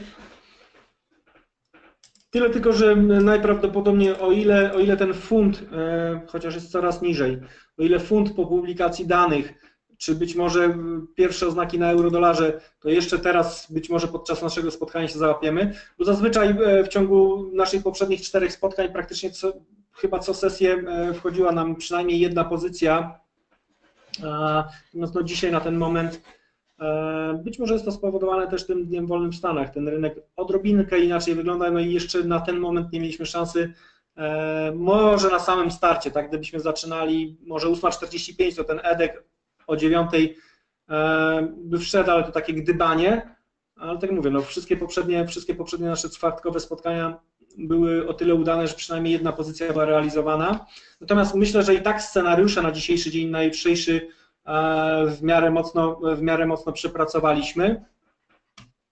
Tyle tylko, że najprawdopodobniej o ile, o ile ten funt, e, chociaż jest coraz niżej, o ile funt po publikacji danych, czy być może pierwsze oznaki na euro-dolarze, to jeszcze teraz być może podczas naszego spotkania się załapiemy, bo zazwyczaj w ciągu naszych poprzednich czterech spotkań praktycznie co, chyba co sesję wchodziła nam przynajmniej jedna pozycja. Natomiast no dzisiaj na ten moment być może jest to spowodowane też tym dniem wolnym w Stanach. Ten rynek odrobinkę inaczej wygląda, no i jeszcze na ten moment nie mieliśmy szansy, może na samym starcie, tak, gdybyśmy zaczynali, może ósma czterdzieści pięć, to ten edek o dziewiątej by wszedł, ale to takie gdybanie, ale tak mówię, no wszystkie poprzednie, wszystkie poprzednie nasze czwartkowe spotkania były o tyle udane, że przynajmniej jedna pozycja była realizowana. Natomiast myślę, że i tak scenariusze na dzisiejszy dzień, na jutrzejszy w miarę mocno, w miarę mocno przepracowaliśmy.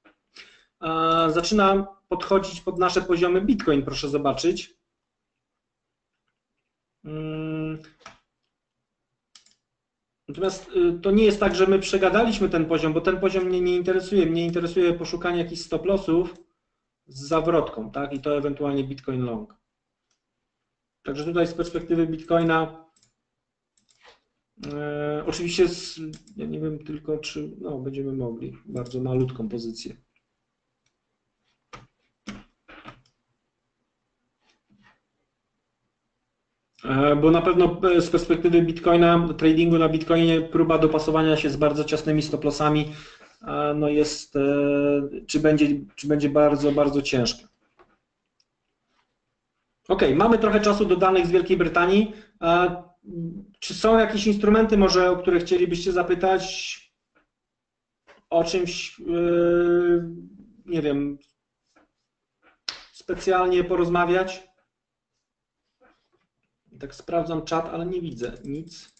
Zaczyna podchodzić pod nasze poziomy Bitcoin, proszę zobaczyć. Natomiast to nie jest tak, że my przegadaliśmy ten poziom, bo ten poziom mnie nie interesuje. Mnie interesuje poszukanie jakichś stop lossów z zawrotką, tak? I to ewentualnie Bitcoin long. Także tutaj z perspektywy Bitcoina e, oczywiście z, ja nie wiem tylko, czy no, będziemy mogli bardzo malutką pozycję. Bo na pewno z perspektywy Bitcoina, tradingu na Bitcoinie, próba dopasowania się z bardzo ciasnymi stop-lossami no jest, czy będzie, czy będzie bardzo, bardzo ciężka. Ok, mamy trochę czasu do danych z Wielkiej Brytanii. Czy są jakieś instrumenty może, o które chcielibyście zapytać? O czymś, nie wiem, specjalnie porozmawiać? Tak sprawdzam czat, ale nie widzę nic.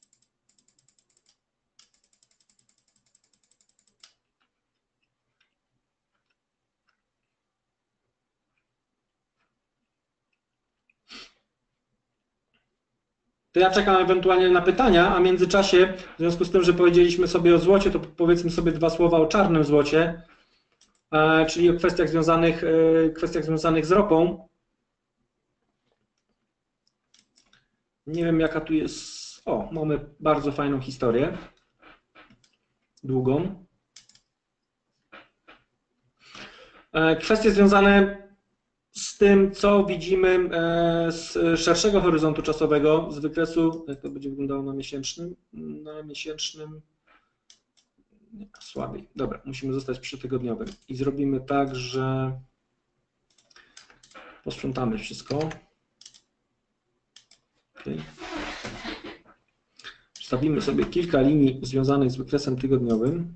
To ja czekam ewentualnie na pytania, a w międzyczasie, w związku z tym, że powiedzieliśmy sobie o złocie, to powiedzmy sobie dwa słowa o czarnym złocie, czyli o kwestiach związanych, kwestiach związanych z ropą. Nie wiem, jaka tu jest. O, mamy bardzo fajną historię. Długą. Kwestie związane z tym, co widzimy z szerszego horyzontu czasowego, z wykresu, jak to będzie wyglądało na miesięcznym, na miesięcznym, nie, słabiej. Dobra, musimy zostać przy tygodniowym i zrobimy tak, że posprzątamy wszystko. Okay. Wstawimy sobie kilka linii związanych z wykresem tygodniowym.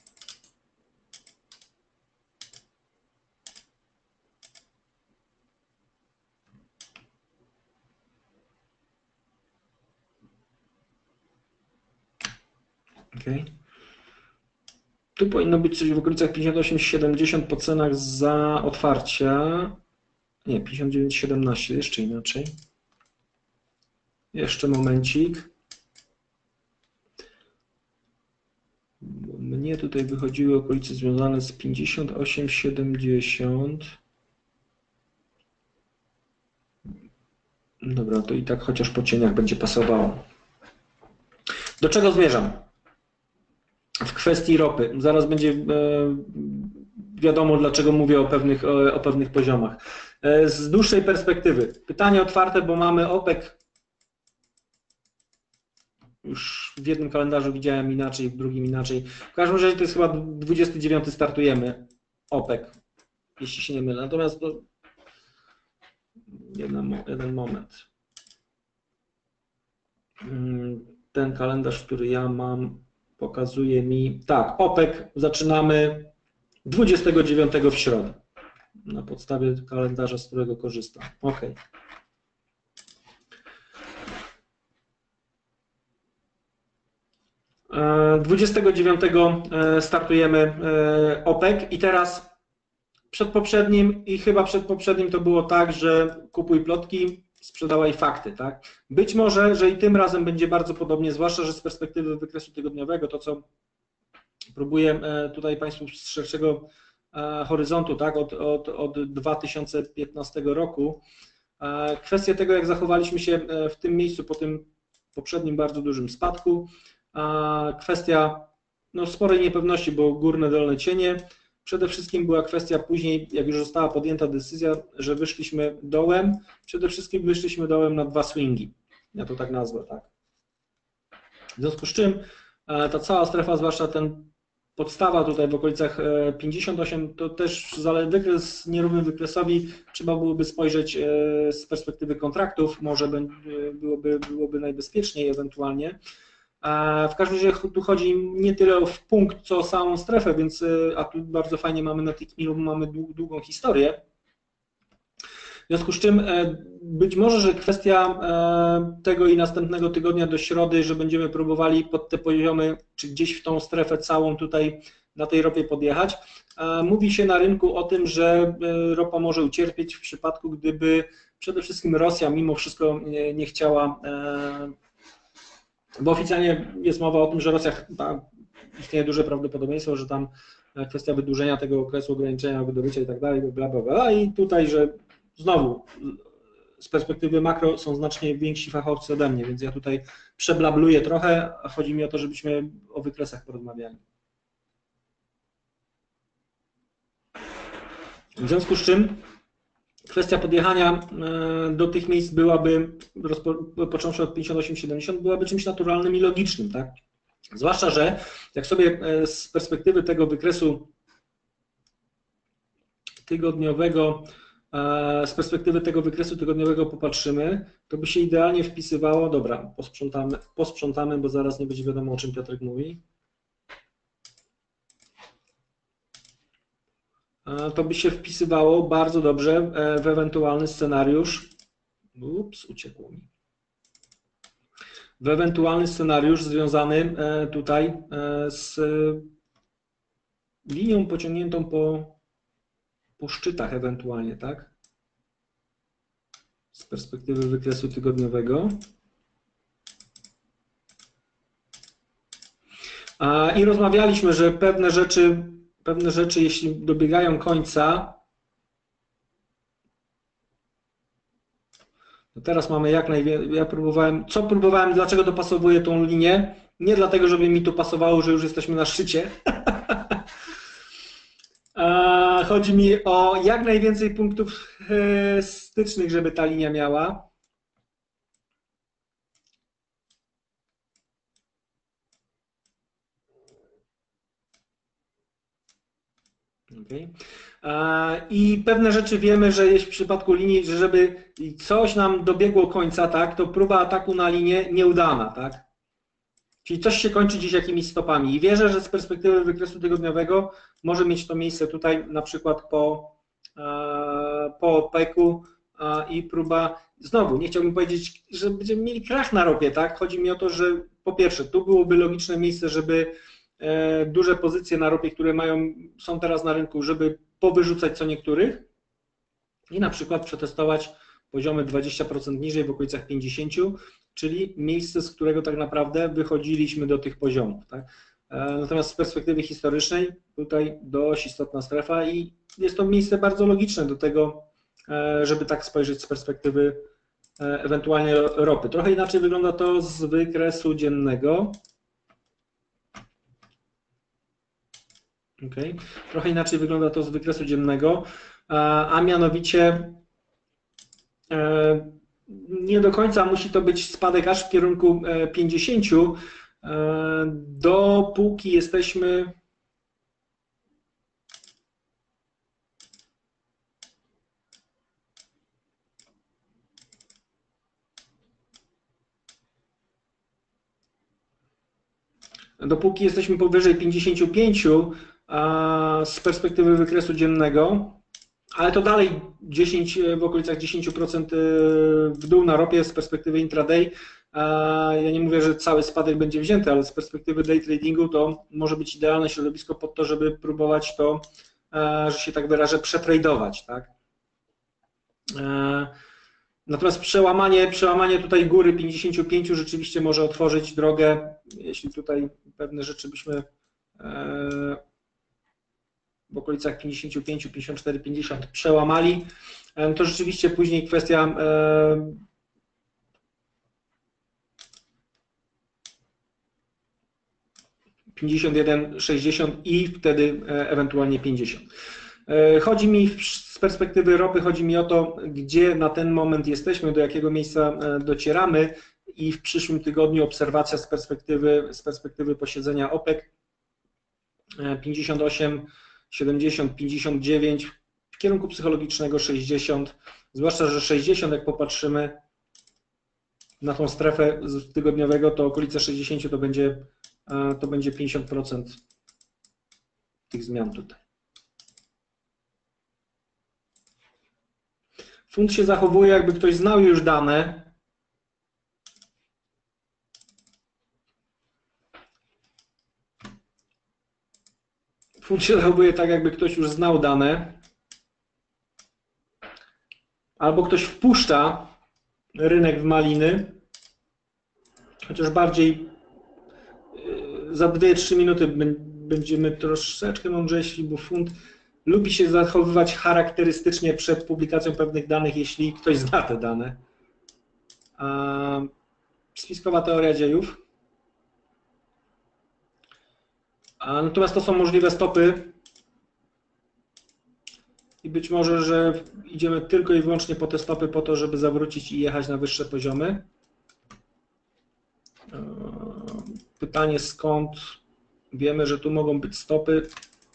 Okay. Tu powinno być coś w okolicach pięćdziesiąt osiem siedemdziesiąt po cenach za otwarcia. Nie, pięćdziesiąt dziewięć siedemnaście, jeszcze inaczej. Jeszcze momencik. Bo mnie tutaj wychodziły okolice związane z pięćdziesiąt osiem siedemdziesiąt. Dobra, to i tak chociaż po cieniach będzie pasowało. Do czego zmierzam? W kwestii ropy. Zaraz będzie wiadomo, dlaczego mówię o pewnych, o pewnych poziomach. Z dłuższej perspektywy. Pytanie otwarte, bo mamy OPEC. Już w jednym kalendarzu widziałem inaczej, w drugim inaczej. W każdym razie to jest chyba dwudziesty dziewiąty startujemy OPEC, jeśli się nie mylę. Natomiast to jeden, jeden moment. Ten kalendarz, który ja mam, pokazuje mi, tak, OPEC zaczynamy dwudziestego dziewiątego w środę. Na podstawie kalendarza, z którego korzystam. OK. dwudziestego dziewiątego startujemy OPEC i teraz przed poprzednim i chyba przed poprzednim to było tak, że kupuj plotki, sprzedawaj fakty, tak? Być może, że i tym razem będzie bardzo podobnie, zwłaszcza, że z perspektywy wykresu tygodniowego, to co próbuję tutaj Państwu z szerszego horyzontu, tak, od, od, od dwa tysiące piętnastego roku, kwestia tego, jak zachowaliśmy się w tym miejscu po tym poprzednim bardzo dużym spadku, kwestia no, sporej niepewności, bo górne, dolne cienie. Przede wszystkim była kwestia później, jak już została podjęta decyzja, że wyszliśmy dołem, przede wszystkim wyszliśmy dołem na dwa swingi. Ja to tak nazwę, tak. W związku z czym ta cała strefa, zwłaszcza ten podstawa tutaj w okolicach pięćdziesiąt osiem, to też wykres nierówny wykresowi trzeba byłoby spojrzeć z perspektywy kontraktów, może byłoby, byłoby najbezpieczniej ewentualnie. W każdym razie tu chodzi nie tyle o punkt, co o samą strefę, więc a tu bardzo fajnie mamy na Tickmilu, mamy długą historię. W związku z czym być może, że kwestia tego i następnego tygodnia do środy, że będziemy próbowali pod te poziomy, czy gdzieś w tą strefę całą tutaj na tej ropie podjechać. Mówi się na rynku o tym, że ropa może ucierpieć w przypadku, gdyby przede wszystkim Rosja mimo wszystko nie, nie chciała, bo oficjalnie jest mowa o tym, że Rosja, istnieje duże prawdopodobieństwo, że tam kwestia wydłużenia tego okresu ograniczenia wydobycia i tak dalej, bla, bla, bla. I tutaj, że znowu z perspektywy makro są znacznie więksi fachowcy ode mnie, więc ja tutaj przeblabluję trochę, a chodzi mi o to, żebyśmy o wykresach porozmawiali. W związku z czym kwestia podjechania do tych miejsc byłaby, począwszy od pięćdziesiąt osiem siedemdziesiąt, byłaby czymś naturalnym i logicznym, tak? Zwłaszcza, że jak sobie z perspektywy tego wykresu tygodniowego, z perspektywy tego wykresu tygodniowego popatrzymy, to by się idealnie wpisywało, dobra, posprzątamy, posprzątamy, bo zaraz nie będzie wiadomo, o czym Piotrek mówi. To by się wpisywało bardzo dobrze w ewentualny scenariusz, ups, uciekło mi, w ewentualny scenariusz związany tutaj z linią pociągniętą po, po szczytach ewentualnie, tak? Z perspektywy wykresu tygodniowego. I rozmawialiśmy, że pewne rzeczy, pewne rzeczy, jeśli dobiegają końca, to teraz mamy jak najwięcej. Ja próbowałem, co próbowałem, dlaczego dopasowuję tą linię? Nie dlatego, żeby mi tu pasowało, że już jesteśmy na szczycie. Chodzi mi o jak najwięcej punktów stycznych, żeby ta linia miała. Okay. I pewne rzeczy wiemy, że jeśli w przypadku linii, że żeby coś nam dobiegło końca, tak, to próba ataku na linię nieudana, tak? Czyli coś się kończy gdzieś jakimiś stopami. I wierzę, że z perspektywy wykresu tygodniowego może mieć to miejsce tutaj na przykład po, po opeku i próba, znowu nie chciałbym powiedzieć, że będziemy mieli krach na ropie, tak? Chodzi mi o to, że po pierwsze tu byłoby logiczne miejsce, żeby duże pozycje na ropie, które mają, są teraz na rynku, żeby powyrzucać co niektórych i na przykład przetestować poziomy dwadzieścia procent niżej w okolicach pięćdziesiąt, czyli miejsce, z którego tak naprawdę wychodziliśmy do tych poziomów. Tak? Natomiast z perspektywy historycznej tutaj dość istotna strefa i jest to miejsce bardzo logiczne do tego, żeby tak spojrzeć z perspektywy ewentualnie ropy. Trochę inaczej wygląda to z wykresu dziennego. Okay. Trochę inaczej wygląda to z wykresu dziennego, a mianowicie nie do końca musi to być spadek aż w kierunku pięćdziesięciu, dopóki jesteśmy dopóki jesteśmy powyżej pięćdziesięciu pięciu z perspektywy wykresu dziennego, ale to dalej dziesięć, w okolicach dziesięć procent w dół na ropie z perspektywy intraday. Ja nie mówię, że cały spadek będzie wzięty, ale z perspektywy day tradingu to może być idealne środowisko pod to, żeby próbować to, że się tak wyrażę, przetradować. Tak? Natomiast przełamanie, przełamanie tutaj góry pięćdziesięciu pięciu rzeczywiście może otworzyć drogę, jeśli tutaj pewne rzeczy byśmy w okolicach pięćdziesięciu pięciu, pięćdziesięciu czterech, pięćdziesięciu przełamali, to rzeczywiście później kwestia pięćdziesiąt jeden, sześćdziesiąt i wtedy ewentualnie pięćdziesiąt. Chodzi mi z perspektywy ropy, chodzi mi o to, gdzie na ten moment jesteśmy, do jakiego miejsca docieramy i w przyszłym tygodniu obserwacja z perspektywy, z perspektywy posiedzenia OPEC pięćdziesiąt osiem, siedemdziesiąt, pięćdziesiąt dziewięć, w kierunku psychologicznego sześćdziesiąt, zwłaszcza, że sześćdziesiąt, jak popatrzymy na tą strefę z tygodniowego, to okolice sześćdziesiąt to będzie, to będzie pięćdziesiąt procent tych zmian tutaj. Funt się zachowuje, jakby ktoś znał już dane. Funt się zachowuje tak, jakby ktoś już znał dane. albo ktoś wpuszcza rynek w maliny, chociaż bardziej za dwie trzy minuty będziemy troszeczkę mądrzejsi, bo fund lubi się zachowywać charakterystycznie przed publikacją pewnych danych, jeśli ktoś zna te dane. Spiskowa teoria dziejów. Natomiast to są możliwe stopy i być może, że idziemy tylko i wyłącznie po te stopy po to, żeby zawrócić i jechać na wyższe poziomy. Pytanie, skąd wiemy, że tu mogą być stopy?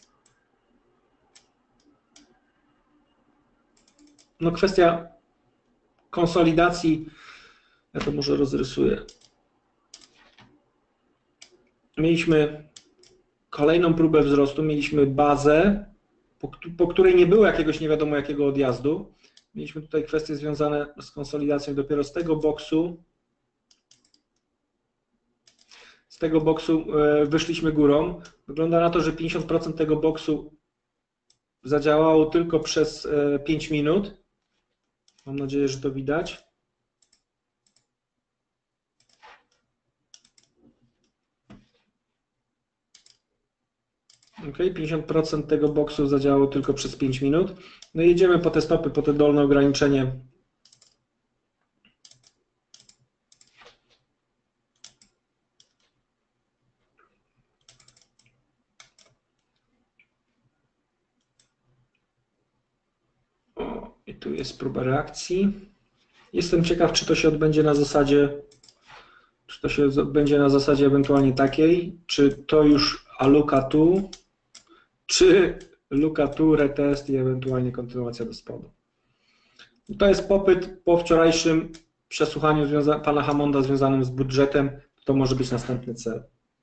No kwestia konsolidacji, ja to może rozrysuję. Mieliśmy kolejną próbę wzrostu, mieliśmy bazę, po, po której nie było jakiegoś nie wiadomo jakiego odjazdu. Mieliśmy tutaj kwestie związane z konsolidacją. Dopiero z tego boksu z tego boksu wyszliśmy górą. Wygląda na to, że pięćdziesiąt procent tego boksu zadziałało tylko przez pięć minut. Mam nadzieję, że to widać. Ok, pięćdziesiąt procent tego boksu zadziałało tylko przez pięć minut. No i jedziemy po te stopy, po te dolne ograniczenie. O, i tu jest próba reakcji. Jestem ciekaw, czy to się odbędzie na zasadzie, czy to się odbędzie na zasadzie ewentualnie takiej, czy to już aluka tu, czy luka tu, retest i ewentualnie kontynuacja do spodu. To jest popyt po wczorajszym przesłuchaniu pana Hammonda związanym z budżetem. To może być następny cel.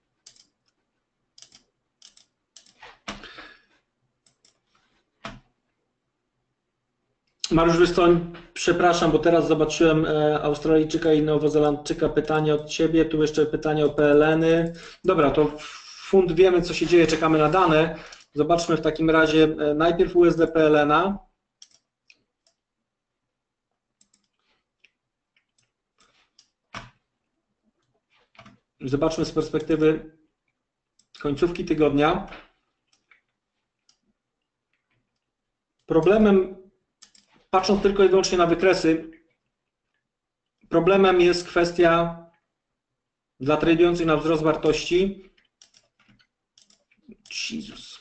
Mariusz Wystoń, przepraszam, bo teraz zobaczyłem Australijczyka i Nowozelandczyka. Pytanie od Ciebie, tu jeszcze pytanie o P L N-y. Dobra, to fund wiemy, co się dzieje, czekamy na dane. Zobaczmy w takim razie najpierw U S D P L N-a. Zobaczmy z perspektywy końcówki tygodnia. Problemem, patrząc tylko i wyłącznie na wykresy, problemem jest kwestia dla tradujących na wzrost wartości. Jezus.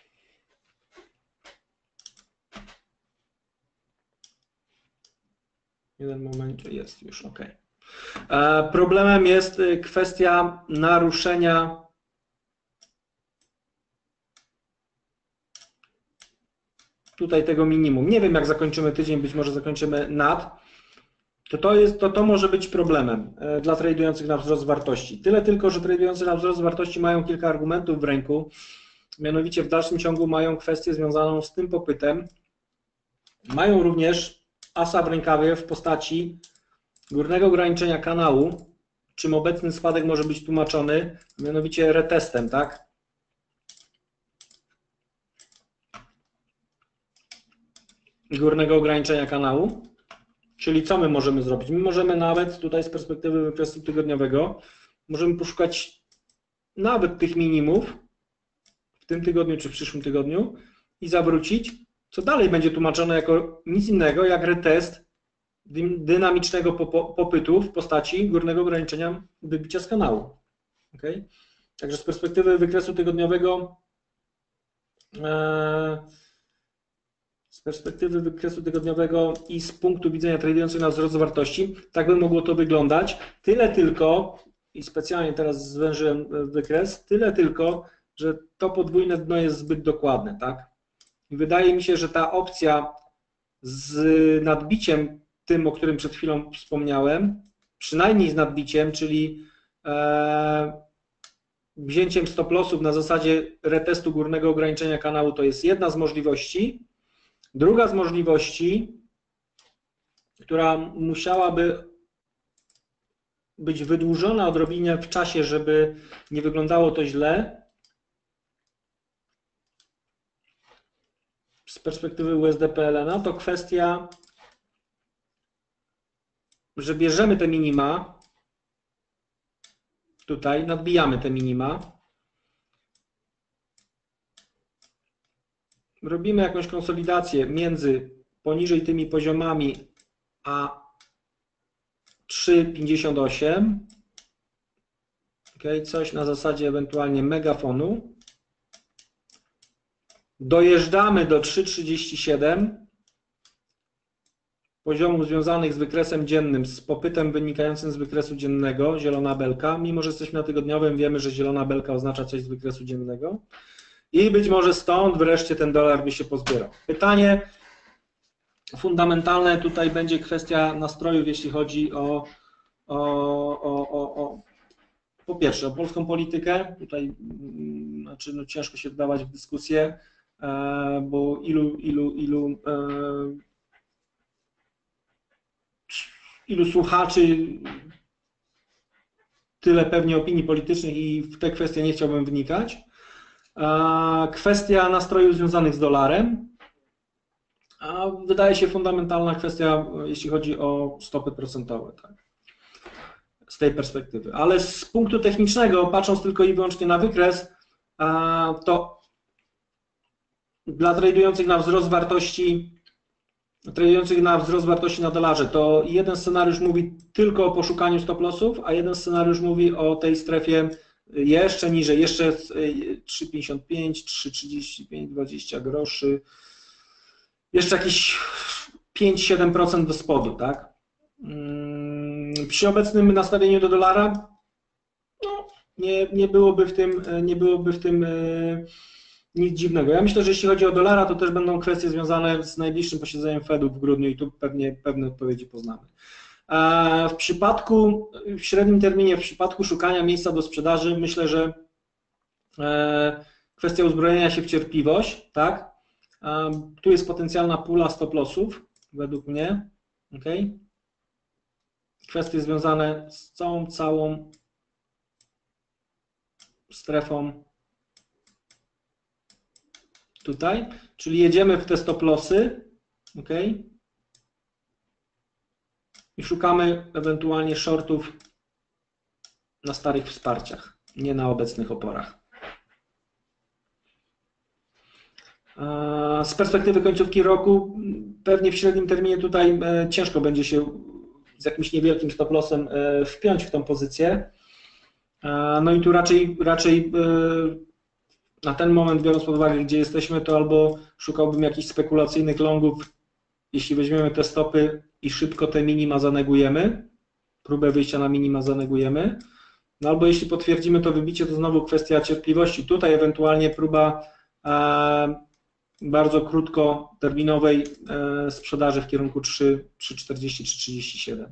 Jeden moment, jest już ok. Problemem jest kwestia naruszenia tutaj tego minimum. Nie wiem, jak zakończymy tydzień, być może zakończymy nad. To, to, jest, to, to może być problemem dla tradujących na wzrost wartości. Tyle tylko, że tradujący na wzrost wartości mają kilka argumentów w ręku. Mianowicie w dalszym ciągu mają kwestię związaną z tym popytem. Mają również asa w rękawie w postaci górnego ograniczenia kanału, czym obecny spadek może być tłumaczony, mianowicie retestem, tak? Górnego ograniczenia kanału. Czyli co my możemy zrobić? My możemy nawet tutaj z perspektywy wykresu tygodniowego, możemy poszukać nawet tych minimów w tym tygodniu czy w przyszłym tygodniu i zawrócić, co dalej będzie tłumaczone jako nic innego jak retest dynamicznego popytu w postaci górnego ograniczenia wybicia z kanału. Okay? Także z perspektywy wykresu tygodniowego z perspektywy wykresu tygodniowego i z punktu widzenia tradujących na wzrost wartości, tak by mogło to wyglądać. Tyle tylko, i specjalnie teraz zwężyłem wykres, tyle tylko, że to podwójne dno jest zbyt dokładne. Tak? I wydaje mi się, że ta opcja z nadbiciem tym, o którym przed chwilą wspomniałem, przynajmniej z nadbiciem, czyli e, wzięciem stop lossów na zasadzie retestu górnego ograniczenia kanału, to jest jedna z możliwości. Druga z możliwości, która musiałaby być wydłużona odrobinę w czasie, żeby nie wyglądało to źle, z perspektywy U S D P L N-a, to kwestia że bierzemy te minima, tutaj nadbijamy te minima, robimy jakąś konsolidację między poniżej tymi poziomami a trzy pięćdziesiąt osiem, okay, coś na zasadzie ewentualnie megafonu, dojeżdżamy do trzy trzydzieści siedem, poziomów związanych z wykresem dziennym, z popytem wynikającym z wykresu dziennego, zielona belka. Mimo że jesteśmy na tygodniowym, wiemy, że zielona belka oznacza coś z wykresu dziennego. I być może stąd wreszcie ten dolar by się pozbierał. Pytanie fundamentalne tutaj będzie kwestia nastrojów, jeśli chodzi o, o, o, o, o po pierwsze o polską politykę. Tutaj znaczy, no, ciężko się wdawać w dyskusję, bo ilu, ilu, ilu ilu słuchaczy, tyle pewnie opinii politycznych i w te kwestie nie chciałbym wnikać. Kwestia nastrojów związanych z dolarem. Wydaje się fundamentalna kwestia, jeśli chodzi o stopy procentowe, tak, z tej perspektywy. Ale z punktu technicznego, patrząc tylko i wyłącznie na wykres, to dla tradujących na wzrost wartości tradujących na wzrost wartości na dolarze, to jeden scenariusz mówi tylko o poszukaniu stop lossów, a jeden scenariusz mówi o tej strefie jeszcze niżej, jeszcze trzy pięćdziesiąt pięć, trzy trzydzieści pięć, dwadzieścia groszy, jeszcze jakieś pięć do siedem procent do spodu, tak? Przy obecnym nastawieniu do dolara no, nie, nie byłoby w tym, nie byłoby w tym nic dziwnego. Ja myślę, że jeśli chodzi o dolara, to też będą kwestie związane z najbliższym posiedzeniem Fedu w grudniu i tu pewnie pewne odpowiedzi poznamy. W przypadku, w średnim terminie, w przypadku szukania miejsca do sprzedaży, myślę, że kwestia uzbrojenia się w cierpliwość, tak? Tu jest potencjalna pula stop lossów, według mnie. Okay? Kwestie związane z całą, całą strefą tutaj, czyli jedziemy w te stop lossy, ok? I szukamy ewentualnie shortów na starych wsparciach, nie na obecnych oporach. Z perspektywy końcówki roku pewnie w średnim terminie tutaj ciężko będzie się z jakimś niewielkim stop lossem wpiąć w tą pozycję. No i tu raczej, raczej na ten moment, biorąc pod uwagę, gdzie jesteśmy, to albo szukałbym jakichś spekulacyjnych longów, jeśli weźmiemy te stopy i szybko te minima zanegujemy, próbę wyjścia na minima zanegujemy, no albo jeśli potwierdzimy to wybicie, to znowu kwestia cierpliwości. Tutaj ewentualnie próba e, bardzo krótkoterminowej e, sprzedaży w kierunku trzy czterdzieści, trzy trzydzieści siedem.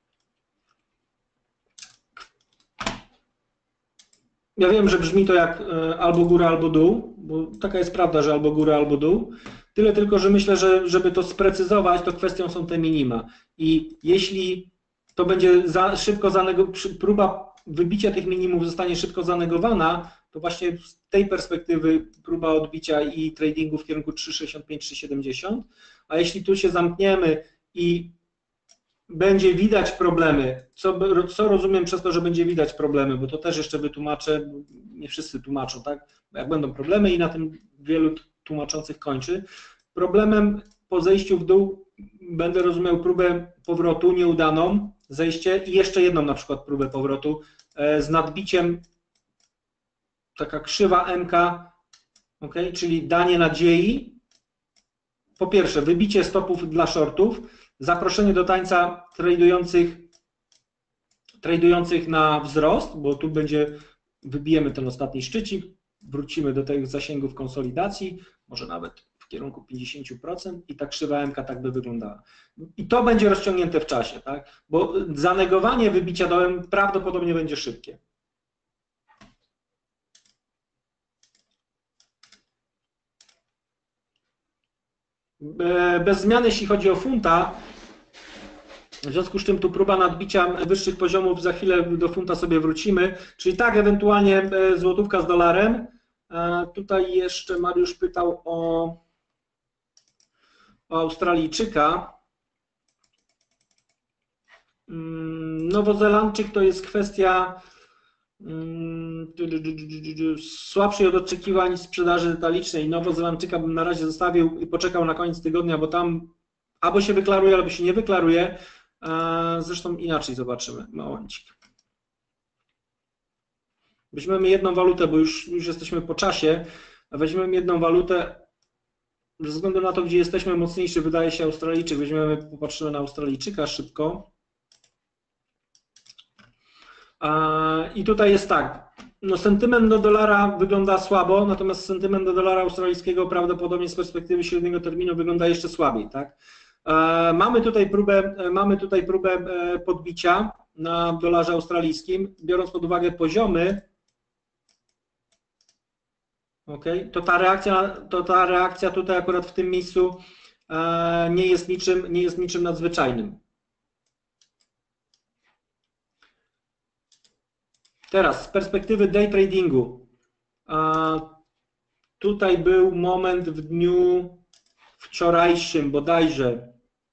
Ja wiem, że brzmi to jak albo góra, albo dół, bo taka jest prawda, że albo góra, albo dół. Tyle tylko, że myślę, że żeby to sprecyzować, to kwestią są te minima. I jeśli to będzie za szybko próba wybicia tych minimów zostanie szybko zanegowana, to właśnie z tej perspektywy próba odbicia i tradingu w kierunku trzy sześćdziesiąt pięć, trzy siedemdziesiąt, a jeśli tu się zamkniemy i będzie widać problemy, co, co rozumiem przez to, że będzie widać problemy, bo to też jeszcze wytłumaczę, nie wszyscy tłumaczą, tak? Jak będą problemy i na tym wielu tłumaczących kończy. Problemem po zejściu w dół będę rozumiał próbę powrotu nieudaną, zejście i jeszcze jedną na przykład próbę powrotu z nadbiciem, taka krzywa M K, okay? Czyli danie nadziei. Po pierwsze, wybicie stopów dla shortów, zaproszenie do tańca tradujących, tradujących na wzrost, bo tu będzie, wybijemy ten ostatni szczycik, wrócimy do tych zasięgów konsolidacji, może nawet w kierunku pięćdziesiąt procent i ta krzywa M K tak by wyglądała. I to będzie rozciągnięte w czasie, tak? Bo zanegowanie wybicia dołem prawdopodobnie będzie szybkie. Bez zmiany, jeśli chodzi o funta, w związku z czym tu próba nadbicia wyższych poziomów, za chwilę do funta sobie wrócimy, czyli tak, ewentualnie złotówka z dolarem. Tutaj jeszcze Mariusz pytał o, o Australijczyka. Nowozelandczyk to jest kwestia słabszej od oczekiwań sprzedaży detalicznej. Nowozelandczyka bym na razie zostawił i poczekał na koniec tygodnia, bo tam albo się wyklaruje, albo się nie wyklaruje. Zresztą inaczej zobaczymy. Momencik. Weźmiemy jedną walutę, bo już, już jesteśmy po czasie. Weźmiemy jedną walutę. Ze względu na to, gdzie jesteśmy, mocniejszy wydaje się Australijczyk. Weźmiemy, popatrzymy na Australijczyka szybko. I tutaj jest tak, no sentyment do dolara wygląda słabo, natomiast sentyment do dolara australijskiego prawdopodobnie z perspektywy średniego terminu wygląda jeszcze słabiej. Tak? Mamy tutaj próbę, mamy tutaj próbę podbicia na dolarze australijskim, biorąc pod uwagę poziomy. Okay. To, ta reakcja, to ta reakcja tutaj akurat w tym miejscu nie jest niczym, nie jest niczym nadzwyczajnym. Teraz z perspektywy day tradingu. Tutaj był moment w dniu wczorajszym bodajże.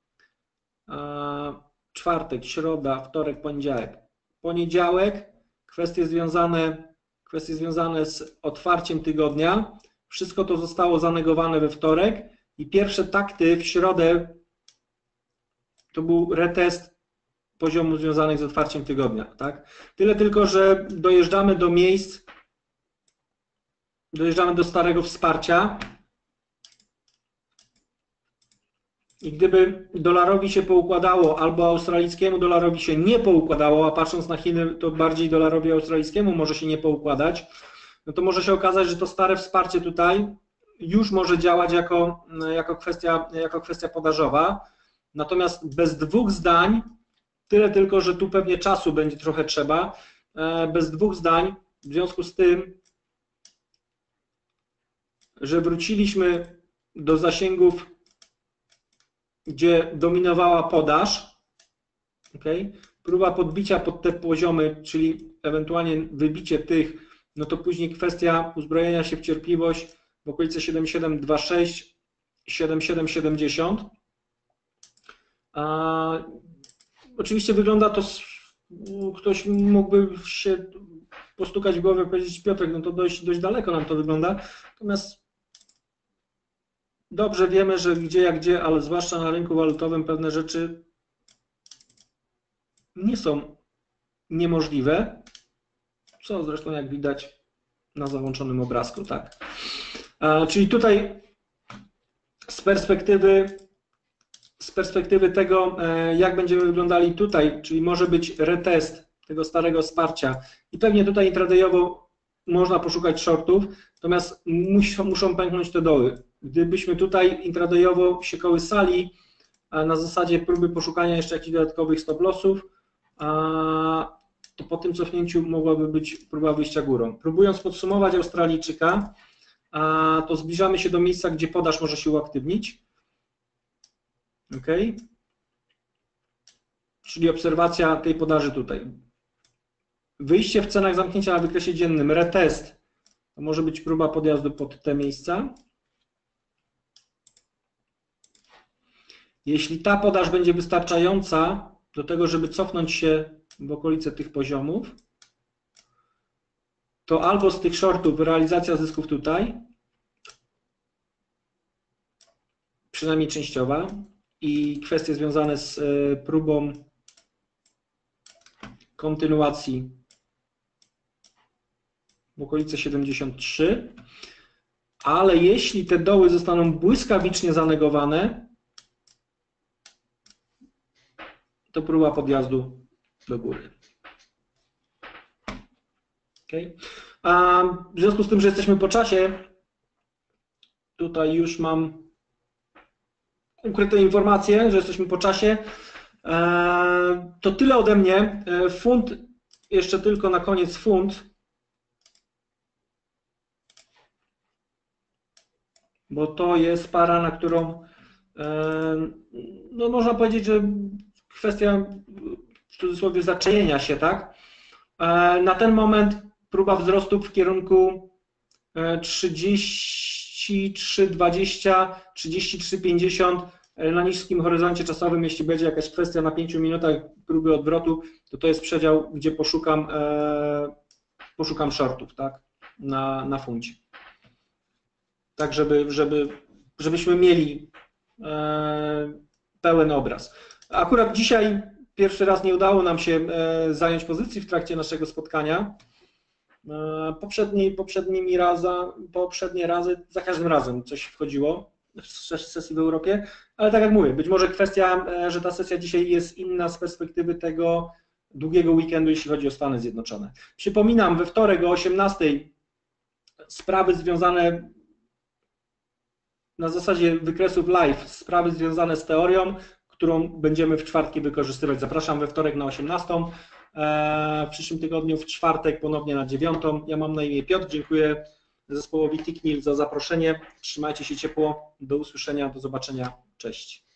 Czwartek, środa, wtorek, poniedziałek. Poniedziałek, kwestie związane Kwestie związane z otwarciem tygodnia. Wszystko to zostało zanegowane we wtorek i pierwsze takty w środę to był retest poziomów związanych z otwarciem tygodnia. Tak? Tyle tylko, że dojeżdżamy do miejsc, dojeżdżamy do starego wsparcia i gdyby dolarowi się poukładało albo australijskiemu dolarowi się nie poukładało, a patrząc na Chiny, to bardziej dolarowi australijskiemu może się nie poukładać, no to może się okazać, że to stare wsparcie tutaj już może działać jako, jako, kwestia, jako kwestia podażowa. Natomiast bez dwóch zdań, tyle tylko, że tu pewnie czasu będzie trochę trzeba, bez dwóch zdań, w związku z tym, że wróciliśmy do zasięgów, gdzie dominowała podaż, okay? Próba podbicia pod te poziomy, czyli ewentualnie wybicie tych, no to później kwestia uzbrojenia się w cierpliwość w okolicy siedem siedem dwa sześć, siedem siedem siedemdziesiąt. A, oczywiście wygląda to, ktoś mógłby się postukać w głowę i powiedzieć: Piotrek, no to dość, dość daleko nam to wygląda, natomiast dobrze wiemy, że gdzie jak gdzie, ale zwłaszcza na rynku walutowym pewne rzeczy nie są niemożliwe, co zresztą jak widać na załączonym obrazku, tak. Czyli tutaj z perspektywy, z perspektywy tego, jak będziemy wyglądali tutaj, czyli może być retest tego starego wsparcia i pewnie tutaj intradayowo można poszukać shortów, natomiast muszą, muszą pęknąć te doły. Gdybyśmy tutaj intradayowo się kołysali na zasadzie próby poszukania jeszcze jakichś dodatkowych stop lossów, to po tym cofnięciu mogłaby być próba wyjścia górą. Próbując podsumować Australijczyka, to zbliżamy się do miejsca, gdzie podaż może się uaktywnić. Ok. Czyli obserwacja tej podaży tutaj. Wyjście w cenach zamknięcia na wykresie dziennym, retest, to może być próba podjazdu pod te miejsca. Jeśli ta podaż będzie wystarczająca do tego, żeby cofnąć się w okolice tych poziomów, to albo z tych shortów realizacja zysków tutaj, przynajmniej częściowa, i kwestie związane z próbą kontynuacji w okolicy siedemdziesiąt trzy, ale jeśli te doły zostaną błyskawicznie zanegowane, to próba podjazdu do góry. Okay. A w związku z tym, że jesteśmy po czasie, tutaj już mam ukryte informacje, że jesteśmy po czasie. To tyle ode mnie. Funt, jeszcze tylko na koniec funt, bo to jest para, na którą no można powiedzieć, że kwestia w cudzysłowie zaczajenia się, tak? Na ten moment próba wzrostu w kierunku trzydzieści trzy dwadzieścia, trzydzieści trzy pięćdziesiąt na niskim horyzoncie czasowym, jeśli będzie jakaś kwestia na pięciu minutach próby odwrotu, to to jest przedział, gdzie poszukam, poszukam shortów, tak, na, na funcie. Tak, żeby, żeby, żebyśmy mieli pełen obraz. Akurat dzisiaj pierwszy raz nie udało nam się zająć pozycji w trakcie naszego spotkania. Poprzedni, poprzednimi raza, poprzednie razy, za każdym razem coś wchodziło w sesji w Europie, ale tak jak mówię, być może kwestia, że ta sesja dzisiaj jest inna z perspektywy tego długiego weekendu, jeśli chodzi o Stany Zjednoczone. Przypominam, we wtorek o osiemnastej sprawy związane na zasadzie wykresów live, sprawy związane z teorią, którą będziemy w czwartki wykorzystywać. Zapraszam we wtorek na osiemnastą. W przyszłym tygodniu w czwartek ponownie na dziewiątą. Ja mam na imię Piotr, dziękuję zespołowi Ticknil za zaproszenie. Trzymajcie się ciepło, do usłyszenia, do zobaczenia, cześć.